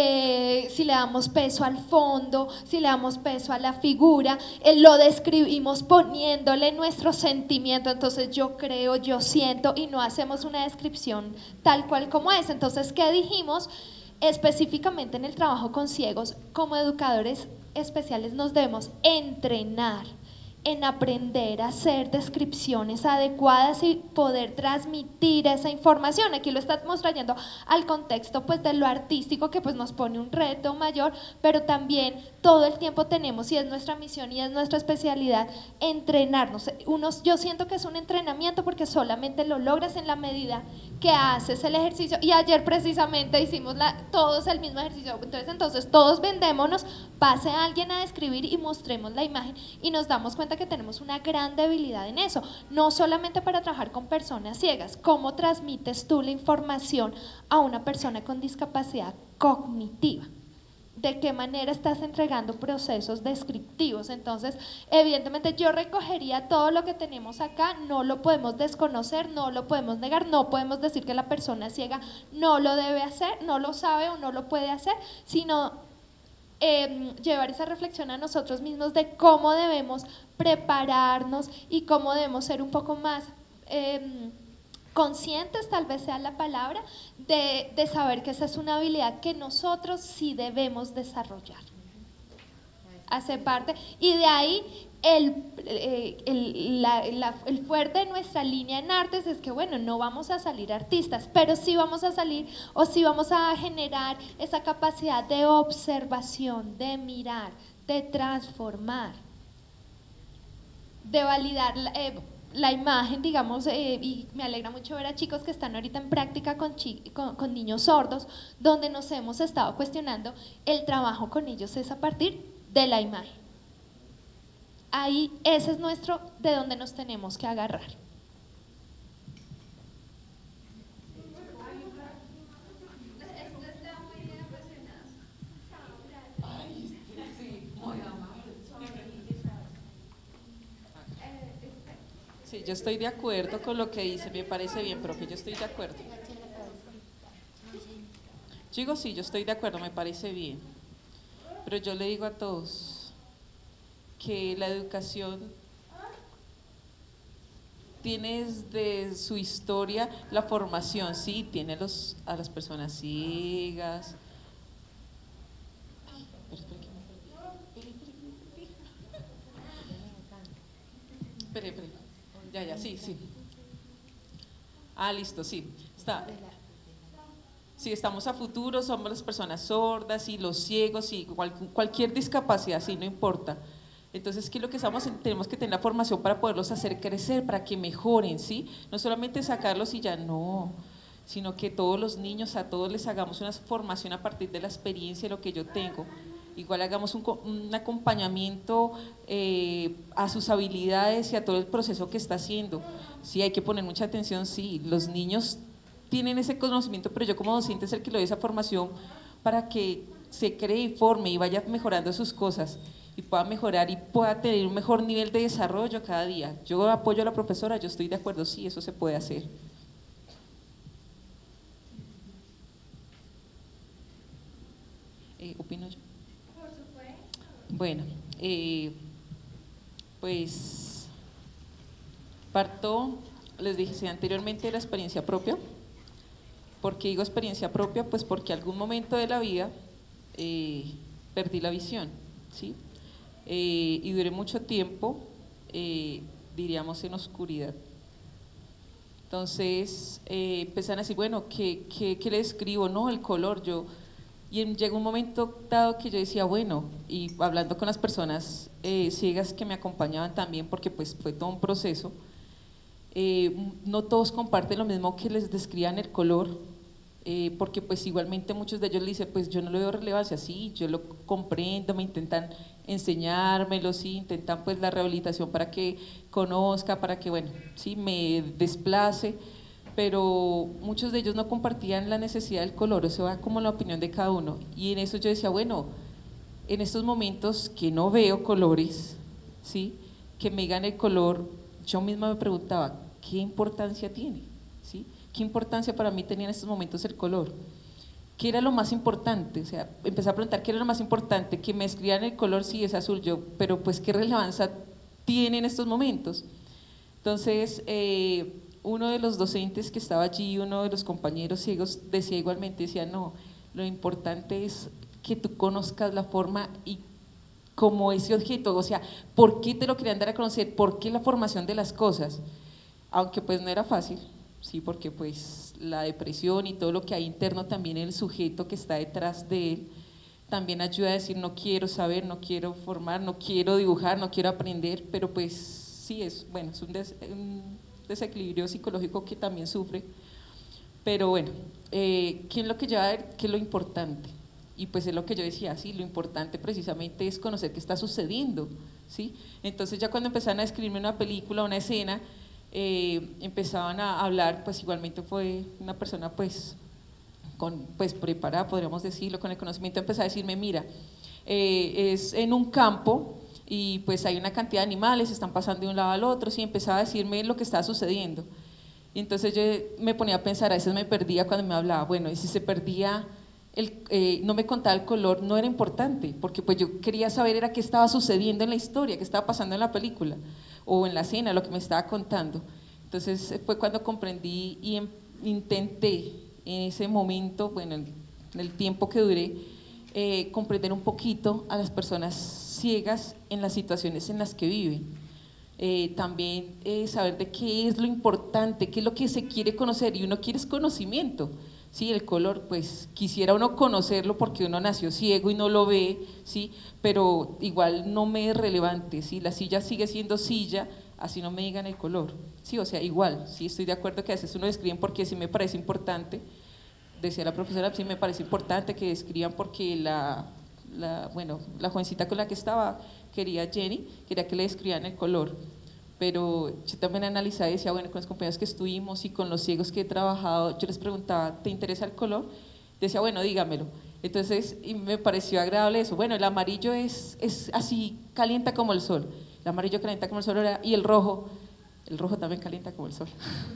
eh, si le damos peso al fondo, si le damos peso a la figura, eh, lo describimos poniéndole nuestro sentimiento. Entonces yo creo, yo siento, y no hacemos una descripción tal cual como es. Entonces, ¿qué dijimos? Específicamente en el trabajo con ciegos, como educadores especiales nos debemos entrenar en aprender a hacer descripciones adecuadas y poder transmitir esa información. Aquí lo estamos trayendo al contexto pues de lo artístico, que pues nos pone un reto mayor, pero también todo el tiempo tenemos, y es nuestra misión y es nuestra especialidad, entrenarnos. Unos, yo siento que es un entrenamiento porque solamente lo logras en la medida que haces el ejercicio, y ayer precisamente hicimos la, todos el mismo ejercicio. Entonces, entonces todos vendémonos, pase a alguien a describir y mostremos la imagen, y nos damos cuenta que tenemos una gran debilidad en eso, no solamente para trabajar con personas ciegas. ¿Cómo transmites tú la información a una persona con discapacidad cognitiva? ¿De qué manera estás entregando procesos descriptivos? Entonces, evidentemente yo recogería todo lo que tenemos acá, no lo podemos desconocer, no lo podemos negar, no podemos decir que la persona ciega no lo debe hacer, no lo sabe o no lo puede hacer, sino Eh, llevar esa reflexión a nosotros mismos de cómo debemos prepararnos y cómo debemos ser un poco más eh, conscientes, tal vez sea la palabra, de, de saber que esa es una habilidad que nosotros sí debemos desarrollar. Hace parte, y de ahí el, el, la, la, el fuerte de nuestra línea en artes es que, bueno, no vamos a salir artistas, pero sí vamos a salir, o sí vamos a generar esa capacidad de observación, de mirar, de transformar, de validar eh, la imagen, digamos, eh, y me alegra mucho ver a chicos que están ahorita en práctica con, chi, con, con niños sordos, donde nos hemos estado cuestionando el trabajo con ellos es a partir de la imagen. Ahí, ese es nuestro, de donde nos tenemos que agarrar. Sí, yo estoy de acuerdo con lo que dice, me parece bien, profe, yo estoy de acuerdo. Digo, sí, yo estoy de acuerdo, me parece bien. Pero yo le digo a todos que la educación tiene desde su historia la formación, sí, tiene los, a las personas ciegas. Ay, pero espera que me perdí. Espera, espera, espera, espera. Espera, espera. Ya, ya, sí, sí. Ah, listo, sí. Está. Sí, estamos a futuro, somos las personas sordas y los ciegos y cual, cualquier discapacidad, sí, no importa. Entonces, ¿qué es lo que estamos? Tenemos que tener la formación para poderlos hacer crecer, para que mejoren, ¿sí? No solamente sacarlos y ya no, sino que todos los niños, a todos les hagamos una formación a partir de la experiencia, de lo que yo tengo. Igual hagamos un, un acompañamiento eh, a sus habilidades y a todo el proceso que está haciendo. Sí, hay que poner mucha atención, sí, los niños tienen ese conocimiento, pero yo como docente es el que le doy esa formación para que se cree y forme y vaya mejorando sus cosas y pueda mejorar y pueda tener un mejor nivel de desarrollo cada día. Yo apoyo a la profesora, yo estoy de acuerdo, sí, eso se puede hacer. Eh, ¿Opino yo? Por supuesto. Bueno, eh, pues parto, les dije sí, anteriormente de la experiencia propia. ¿Por qué digo experiencia propia? Pues porque algún momento de la vida eh, perdí la visión, ¿sí? Eh, y duré mucho tiempo, eh, diríamos, en oscuridad. Entonces eh, empezaron a decir, bueno, ¿qué, qué, qué le escribo? No, el color, yo… Y en, llegó un momento dado que yo decía, bueno, y hablando con las personas eh, ciegas que me acompañaban también, porque pues fue todo un proceso, eh, no todos comparten lo mismo que les describan el color, eh, porque pues igualmente muchos de ellos le dicen, pues yo no le doy relevancia, sí, yo lo comprendo, me intentan enseñármelo, sí, intentan pues la rehabilitación para que conozca, para que bueno, sí, me desplace, pero muchos de ellos no compartían la necesidad del color, eso va como la opinión de cada uno, y en eso yo decía, bueno, en estos momentos que no veo colores, ¿sí? Que me digan el color, yo misma me preguntaba, ¿qué importancia tiene? ¿Sí? ¿Qué importancia para mí tenía en estos momentos el color? ¿Qué era lo más importante? O sea, empecé a preguntar, ¿qué era lo más importante? Que me escribieran el color, sí, es azul, yo, pero pues, ¿qué relevancia tiene en estos momentos? Entonces, eh, uno de los docentes que estaba allí, uno de los compañeros ciegos, decía igualmente, decía, no, lo importante es que tú conozcas la forma y como ese objeto, o sea, ¿por qué te lo querían dar a conocer? ¿Por qué la formación de las cosas? Aunque pues no era fácil, sí, porque pues la depresión y todo lo que hay interno también el sujeto que está detrás de él, también ayuda a decir no quiero saber, no quiero formar, no quiero dibujar, no quiero aprender, pero pues sí, es, bueno, es un, des, un desequilibrio psicológico que también sufre, pero bueno, eh, ¿qué es lo que lleva a ver? ¿Qué es lo importante? Y pues es lo que yo decía, sí, lo importante precisamente es conocer qué está sucediendo, ¿sí? Entonces ya cuando empezaron a escribirme una película, una escena, eh, empezaban a hablar, pues igualmente fue una persona pues, con, pues preparada, podríamos decirlo, con el conocimiento, empezó a decirme, mira, eh, es en un campo y pues hay una cantidad de animales, están pasando de un lado al otro, sí, empezaba a decirme lo que estaba sucediendo. Y entonces yo me ponía a pensar, a veces me perdía cuando me hablaba, bueno, y si se perdía… El, eh, no me contaba el color, no era importante, porque pues yo quería saber era qué estaba sucediendo en la historia, qué estaba pasando en la película o en la escena, lo que me estaba contando. Entonces fue cuando comprendí y em, intenté en ese momento, bueno, en, en el tiempo que duré, eh, comprender un poquito a las personas ciegas en las situaciones en las que viven. Eh, también eh, saber de qué es lo importante, qué es lo que se quiere conocer, y uno quiere es conocimiento. Sí, el color, pues quisiera uno conocerlo porque uno nació ciego y no lo ve, sí, pero igual no me es relevante, sí, la silla sigue siendo silla, así no me digan el color, sí, o sea, igual, sí, estoy de acuerdo que a veces uno describen porque sí me parece importante, decía la profesora, sí me parece importante que describan porque la, la, bueno, la jovencita con la que estaba quería, Jenny, quería que le describan el color. Pero yo también analizaba y decía, bueno, con los compañeros que estuvimos y con los ciegos que he trabajado, yo les preguntaba, ¿te interesa el color? Decía, bueno, dígamelo. Entonces, y me pareció agradable eso. Bueno, el amarillo es, es así, calienta como el sol. El amarillo calienta como el sol y el rojo, el rojo también calienta como el sol.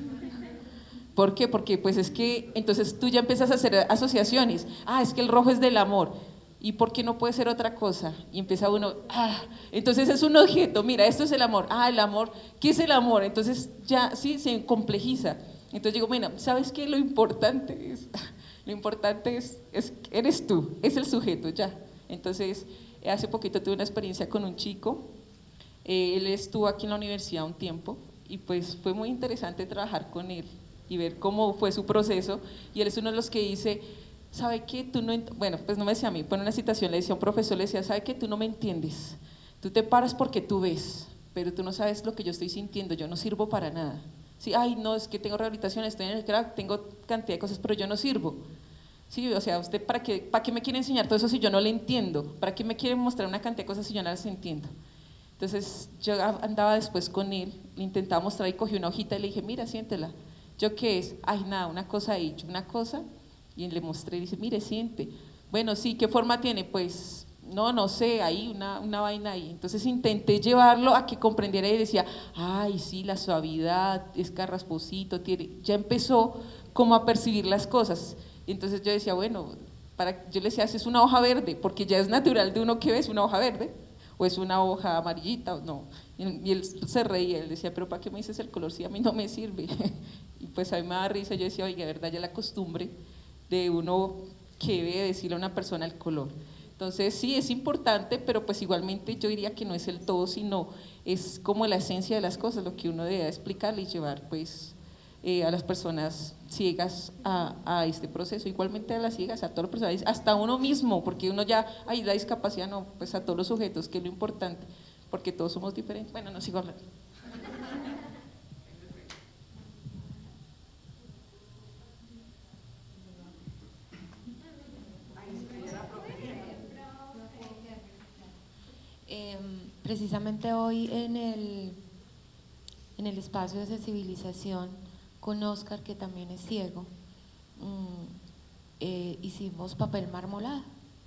¿Por qué? Porque pues es que, entonces tú ya empiezas a hacer asociaciones. Ah, es que el rojo es del amor. ¿Y por qué no puede ser otra cosa? Y empieza uno, ah, entonces es un objeto, mira, esto es el amor, ah, el amor, ¿qué es el amor? Entonces ya sí se complejiza. Entonces digo, bueno, ¿sabes qué? Lo importante es, lo importante es, es, eres tú, es el sujeto, ya. Entonces, hace poquito tuve una experiencia con un chico, eh, él estuvo aquí en la universidad un tiempo, y pues fue muy interesante trabajar con él, y ver cómo fue su proceso, y él es uno de los que dice, ¿sabe qué? Tú no, bueno, pues no me decía a mí, pero en una citación le decía a un profesor, le decía, ¿sabe qué? Tú no me entiendes, tú te paras porque tú ves, pero tú no sabes lo que yo estoy sintiendo, yo no sirvo para nada. Sí, ay, no, es que tengo rehabilitación, estoy en el crack, tengo cantidad de cosas, pero yo no sirvo. Sí, o sea, ¿usted para qué, para qué me quiere enseñar todo eso si yo no le entiendo? ¿Para qué me quiere mostrar una cantidad de cosas si yo no las entiendo? Entonces, yo andaba después con él, le intentaba mostrar y cogí una hojita y le dije, mira, siéntela. ¿Yo qué es? Ay, nada, una cosa ahí, una cosa. Y le mostré y dice, mire, siente. Bueno, sí, ¿qué forma tiene? Pues, no, no sé, ahí, una, una vaina ahí. Entonces intenté llevarlo a que comprendiera y decía, ay, sí, la suavidad, es carrasposito, tiene. Ya empezó como a percibir las cosas. Entonces yo decía, bueno, para, yo le decía, es una hoja verde, porque ya es natural de uno que ve, es una hoja verde, o es una hoja amarillita, o no. Y él se reía, él decía, pero ¿para qué me dices el color si a mí no me sirve? Y pues a mí me daba risa, yo decía, oiga, verdad, ya la costumbre de uno que ve decirle a una persona el color. Entonces sí, es importante, pero pues igualmente yo diría que no es el todo, sino es como la esencia de las cosas, lo que uno debe explicarle y llevar pues eh, a las personas ciegas a, a este proceso, igualmente a las ciegas, a todas las personas, hasta uno mismo, porque uno ya, ay, la discapacidad no, pues a todos los sujetos, que es lo importante, porque todos somos diferentes. Bueno, no sigo hablando. Eh, precisamente hoy en el, en el espacio de sensibilización con Oscar, que también es ciego, mmm, eh, hicimos papel marmolado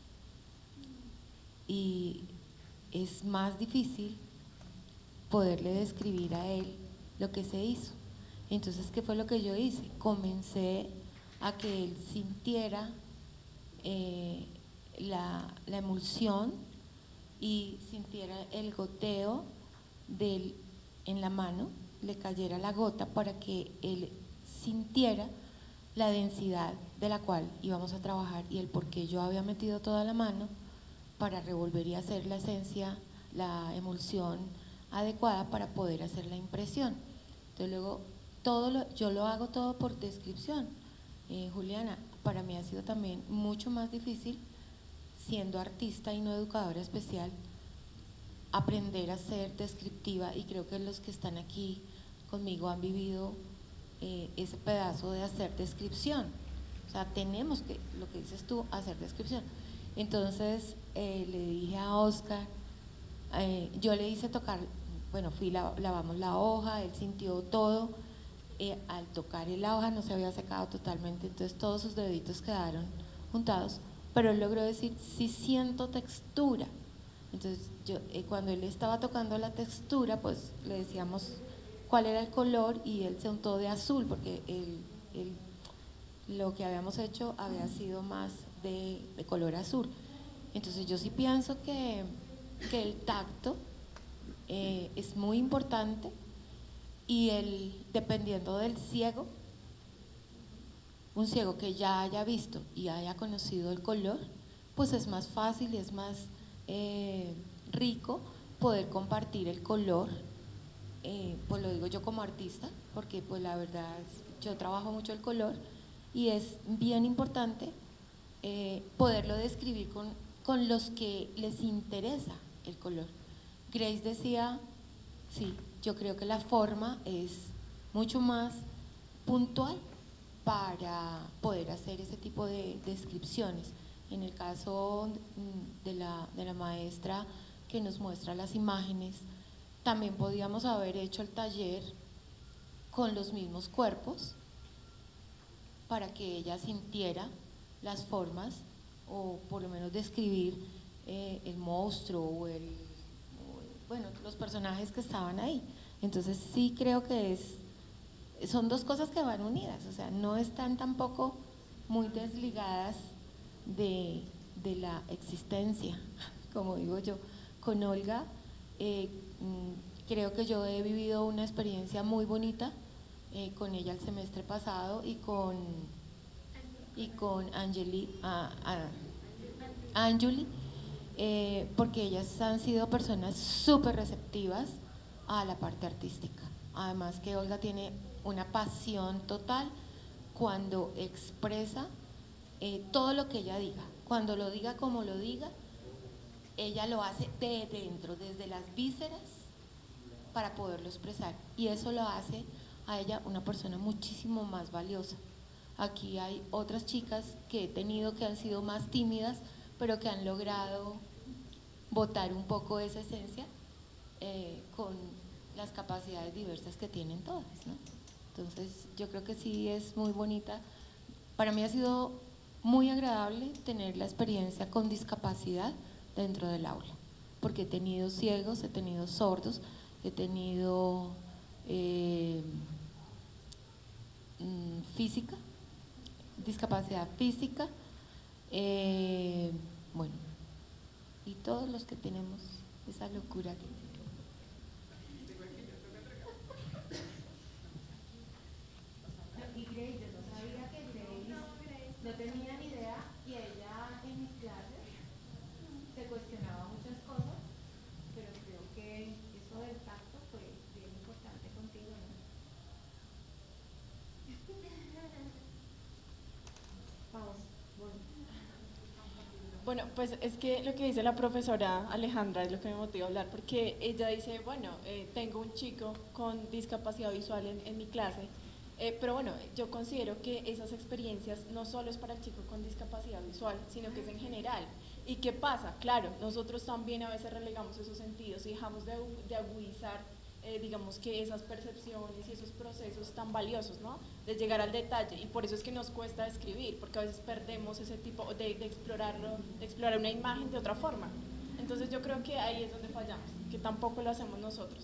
y es más difícil poderle describir a él lo que se hizo. Entonces, ¿qué fue lo que yo hice? Comencé a que él sintiera eh, la, la emulsión y sintiera el goteo del, en la mano, le cayera la gota para que él sintiera la densidad de la cual íbamos a trabajar y el por qué yo había metido toda la mano para revolver y hacer la esencia, la emulsión adecuada para poder hacer la impresión. Entonces luego todo lo, yo lo hago todo por descripción. Eh, Juliana, para mí ha sido también mucho más difícil, siendo artista y no educadora especial, aprender a ser descriptiva, y creo que los que están aquí conmigo han vivido eh, ese pedazo de hacer descripción. O sea, tenemos que, lo que dices tú, hacer descripción. Entonces eh, le dije a Oscar, eh, yo le hice tocar, bueno, fui, la, lavamos la hoja, él sintió todo, eh, al tocar la hoja no se había secado totalmente, entonces todos sus deditos quedaron juntados, pero él logró decir, sí siento textura. Entonces yo, eh, cuando él estaba tocando la textura, pues le decíamos cuál era el color y él se untó de azul, porque él, él, lo que habíamos hecho había sido más de, de color azul. Entonces yo sí pienso que, que el tacto eh, es muy importante, y el, dependiendo del ciego, un ciego que ya haya visto y haya conocido el color, pues es más fácil y es más eh, rico poder compartir el color. Eh, pues lo digo yo como artista, porque pues la verdad es, yo trabajo mucho el color y es bien importante eh, poderlo describir con, con los que les interesa el color. Grace decía, sí, yo creo que la forma es mucho más puntual para poder hacer ese tipo de descripciones. En el caso de la, de la maestra que nos muestra las imágenes, también podíamos haber hecho el taller con los mismos cuerpos para que ella sintiera las formas, o por lo menos describir eh, el monstruo o el, o, bueno, los personajes que estaban ahí. Entonces sí creo que es, son dos cosas que van unidas, o sea, no están tampoco muy desligadas de, de la existencia, como digo yo. Con Olga, eh, creo que yo he vivido una experiencia muy bonita eh, con ella el semestre pasado y con, y con Angeli, a, a, Anjuli, eh, porque ellas han sido personas súper receptivas a la parte artística. Además que Olga tiene una pasión total cuando expresa eh, todo lo que ella diga, cuando lo diga como lo diga, ella lo hace de dentro, desde las vísceras, para poderlo expresar, y eso lo hace a ella una persona muchísimo más valiosa. Aquí hay otras chicas que he tenido que han sido más tímidas, pero que han logrado botar un poco esa esencia eh, con las capacidades diversas que tienen todas, ¿no? Entonces yo creo que sí es muy bonita. Para mí ha sido muy agradable tener la experiencia con discapacidad dentro del aula, porque he tenido ciegos, he tenido sordos, he tenido eh, física, discapacidad física, eh, bueno, y todos los que tenemos esa locura que Y Grace, yo no sabía que Grace no tenía ni idea, y ella en mis clases se cuestionaba muchas cosas, pero creo que eso del tacto fue bien importante contigo, ¿no? Vamos, bueno. Bueno, pues es que lo que dice la profesora Alejandra es lo que me motiva a hablar, porque ella dice, bueno, eh, tengo un chico con discapacidad visual en, en mi clase, eh, pero bueno, yo considero que esas experiencias no solo es para el chico con discapacidad visual, sino que es en general. ¿Y qué pasa? Claro, nosotros también a veces relegamos esos sentidos y dejamos de, de agudizar, eh, digamos que esas percepciones y esos procesos tan valiosos, ¿no? De llegar al detalle, y por eso es que nos cuesta escribir, porque a veces perdemos ese tipo de, de explorarlo, de explorar una imagen de otra forma. Entonces yo creo que ahí es donde fallamos, que tampoco lo hacemos nosotros.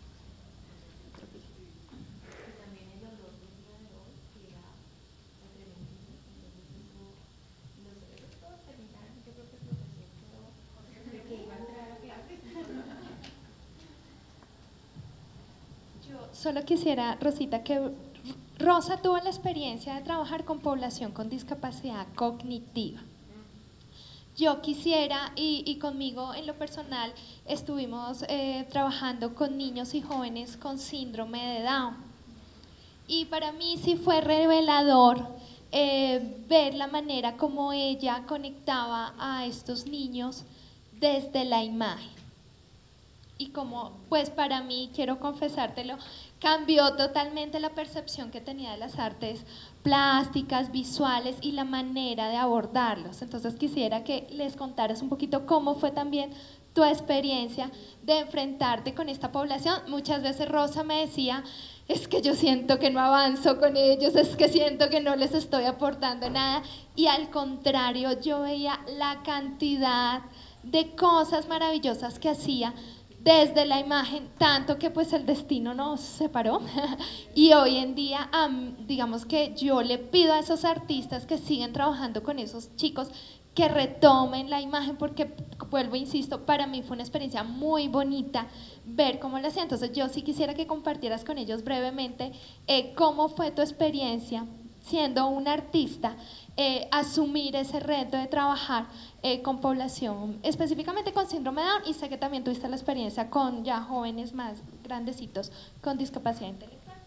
Solo quisiera, Rosita, que Rosa tuvo la experiencia de trabajar con población con discapacidad cognitiva. Yo quisiera, y, y conmigo en lo personal, estuvimos eh, trabajando con niños y jóvenes con síndrome de Down. Y para mí sí fue revelador eh, ver la manera como ella conectaba a estos niños desde la imagen. Y como, pues para mí, quiero confesártelo, cambió totalmente la percepción que tenía de las artes plásticas, visuales y la manera de abordarlos. Entonces quisiera que les contaras un poquito cómo fue también tu experiencia de enfrentarte con esta población. Muchas veces Rosa me decía, es que yo siento que no avanzo con ellos, es que siento que no les estoy aportando nada, y al contrario, yo veía la cantidad de cosas maravillosas que hacía desde la imagen, tanto que pues el destino nos separó y hoy en día um, digamos que yo le pido a esos artistas que siguen trabajando con esos chicos que retomen la imagen, porque vuelvo, insisto, para mí fue una experiencia muy bonita ver cómo lo hacían. Entonces yo sí quisiera que compartieras con ellos brevemente eh, cómo fue tu experiencia siendo un artista, eh, asumir ese reto de trabajar eh, con población, específicamente con síndrome de Down, y sé que también tuviste la experiencia con ya jóvenes más grandecitos con discapacidad intelectual.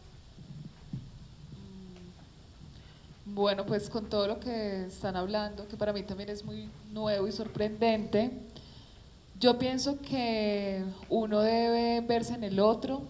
Bueno, pues con todo lo que están hablando, que para mí también es muy nuevo y sorprendente, yo pienso que uno debe verse en el otro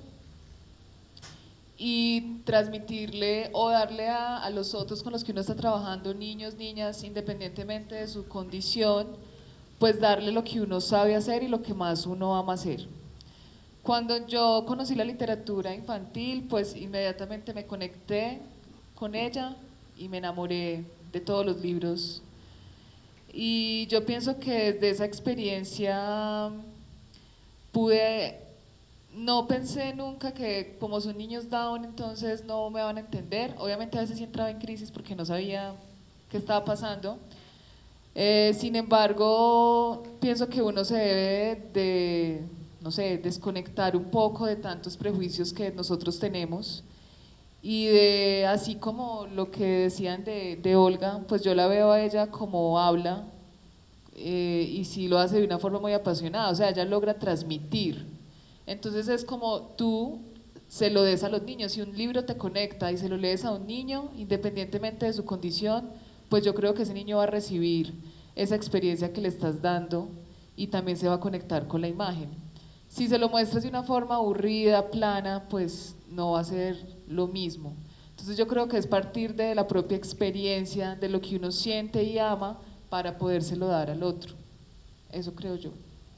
y transmitirle o darle a, a los otros con los que uno está trabajando, niños, niñas, independientemente de su condición, pues darle lo que uno sabe hacer y lo que más uno ama hacer. Cuando yo conocí la literatura infantil, pues inmediatamente me conecté con ella y me enamoré de todos los libros. Y yo pienso que desde esa experiencia pude, no pensé nunca que como son niños Down entonces no me van a entender. Obviamente a veces sí entraba en crisis porque no sabía qué estaba pasando, Eh, sin embargo, pienso que uno se debe de, no sé, desconectar un poco de tantos prejuicios que nosotros tenemos y de, así como lo que decían de, de Olga, pues yo la veo a ella como habla eh, y sí lo hace de una forma muy apasionada, o sea, ella logra transmitir. Entonces es como tú se lo des a los niños, si un libro te conecta y se lo lees a un niño, independientemente de su condición, pues yo creo que ese niño va a recibir esa experiencia que le estás dando y también se va a conectar con la imagen. Si se lo muestras de una forma aburrida, plana, pues no va a ser lo mismo. Entonces yo creo que es partir de la propia experiencia, de lo que uno siente y ama para podérselo dar al otro. Eso creo yo.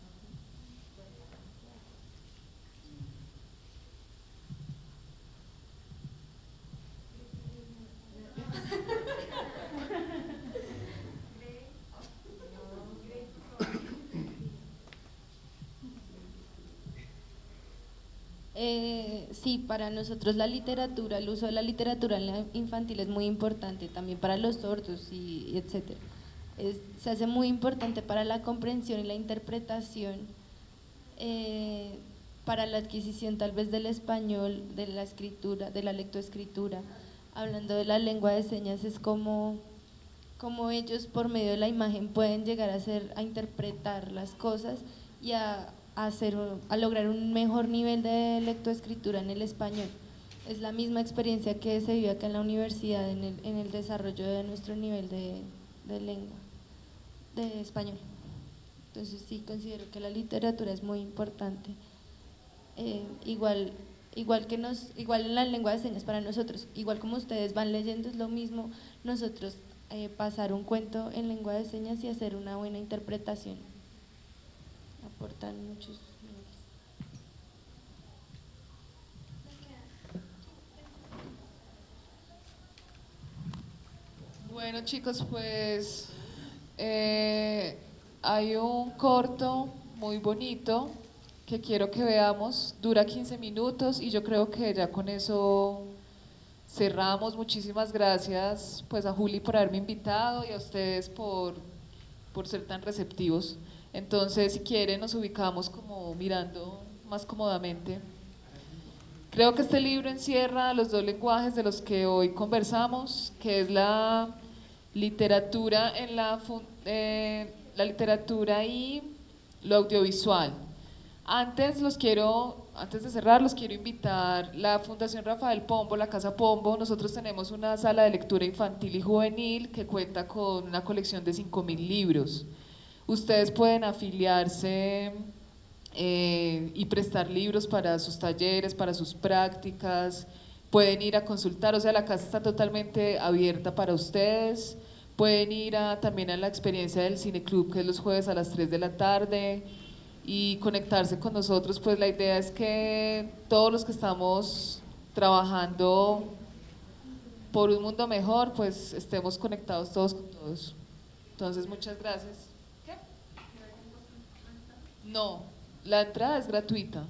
Eh, sí, para nosotros la literatura, el uso de la literatura en la infantil es muy importante, también para los sordos y, y etcétera. Es, se hace muy importante para la comprensión y la interpretación, eh, para la adquisición tal vez del español, de la escritura, de la lectoescritura. Hablando de la lengua de señas, es como, como ellos por medio de la imagen pueden llegar a hacer, a interpretar las cosas y a A, hacer, a lograr un mejor nivel de lectoescritura en el español. Es la misma experiencia que se vive acá en la universidad en el, en el desarrollo de nuestro nivel de, de lengua, de español. Entonces sí considero que la literatura es muy importante. Eh, igual, igual, que nos, igual en la lengua de señas para nosotros, igual como ustedes van leyendo es lo mismo, nosotros eh, pasar un cuento en lengua de señas y hacer una buena interpretación. Aportan muchos. Bueno chicos, pues eh, hay un corto muy bonito que quiero que veamos, dura quince minutos y yo creo que ya con eso cerramos. Muchísimas gracias pues a Juli por haberme invitado y a ustedes por, por ser tan receptivos. Entonces, si quieren, nos ubicamos como mirando más cómodamente. Creo que este libro encierra los dos lenguajes de los que hoy conversamos, que es la literatura, en la, eh, la literatura y lo audiovisual. Antes, los quiero, antes de cerrar, los quiero invitar. La Fundación Rafael Pombo, la Casa Pombo, nosotros tenemos una sala de lectura infantil y juvenil que cuenta con una colección de cinco mil libros. Ustedes pueden afiliarse eh, y prestar libros para sus talleres, para sus prácticas, pueden ir a consultar, o sea, la casa está totalmente abierta para ustedes, pueden ir a, también a la experiencia del Cine Club, que es los jueves a las tres de la tarde, y conectarse con nosotros. Pues la idea es que todos los que estamos trabajando por un mundo mejor, pues estemos conectados todos con todos. Entonces, muchas gracias. No, la entrada es gratuita.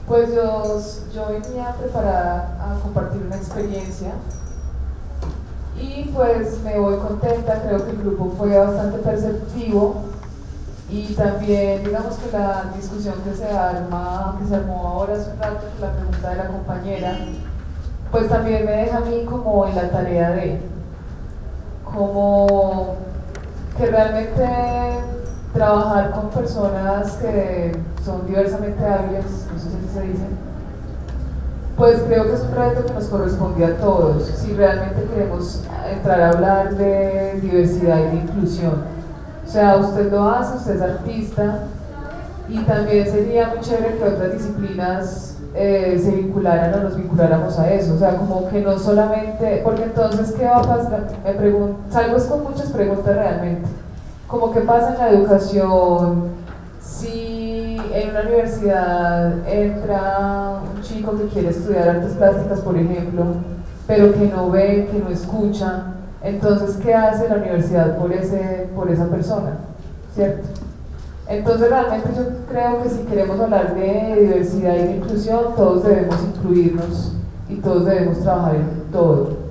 Pues yo, yo venía preparada a compartir una experiencia y pues me voy contenta, creo que el grupo fue bastante perceptivo y también digamos que la discusión que se arma, que se armó ahora hace un rato con la pregunta de la compañera, pues también me deja a mí como en la tarea de como que realmente trabajar con personas que son diversamente hábiles, no sé si se dice, pues creo que es un reto que nos corresponde a todos, si realmente queremos entrar a hablar de diversidad y de inclusión. O sea, usted lo hace, usted es artista, y también sería muy chévere que otras disciplinas eh, se vincularan o nos vinculáramos a eso, o sea, como que no solamente, porque entonces, ¿qué va a pasar? Me pregunto, salgo es con muchas preguntas realmente. Como qué pasa en la educación si en una universidad entra un chico que quiere estudiar artes plásticas, por ejemplo, pero que no ve, que no escucha, entonces ¿qué hace la universidad por, ese, por esa persona? ¿Cierto? Entonces realmente yo creo que si queremos hablar de diversidad y de inclusión, todos debemos incluirnos y todos debemos trabajar en todo.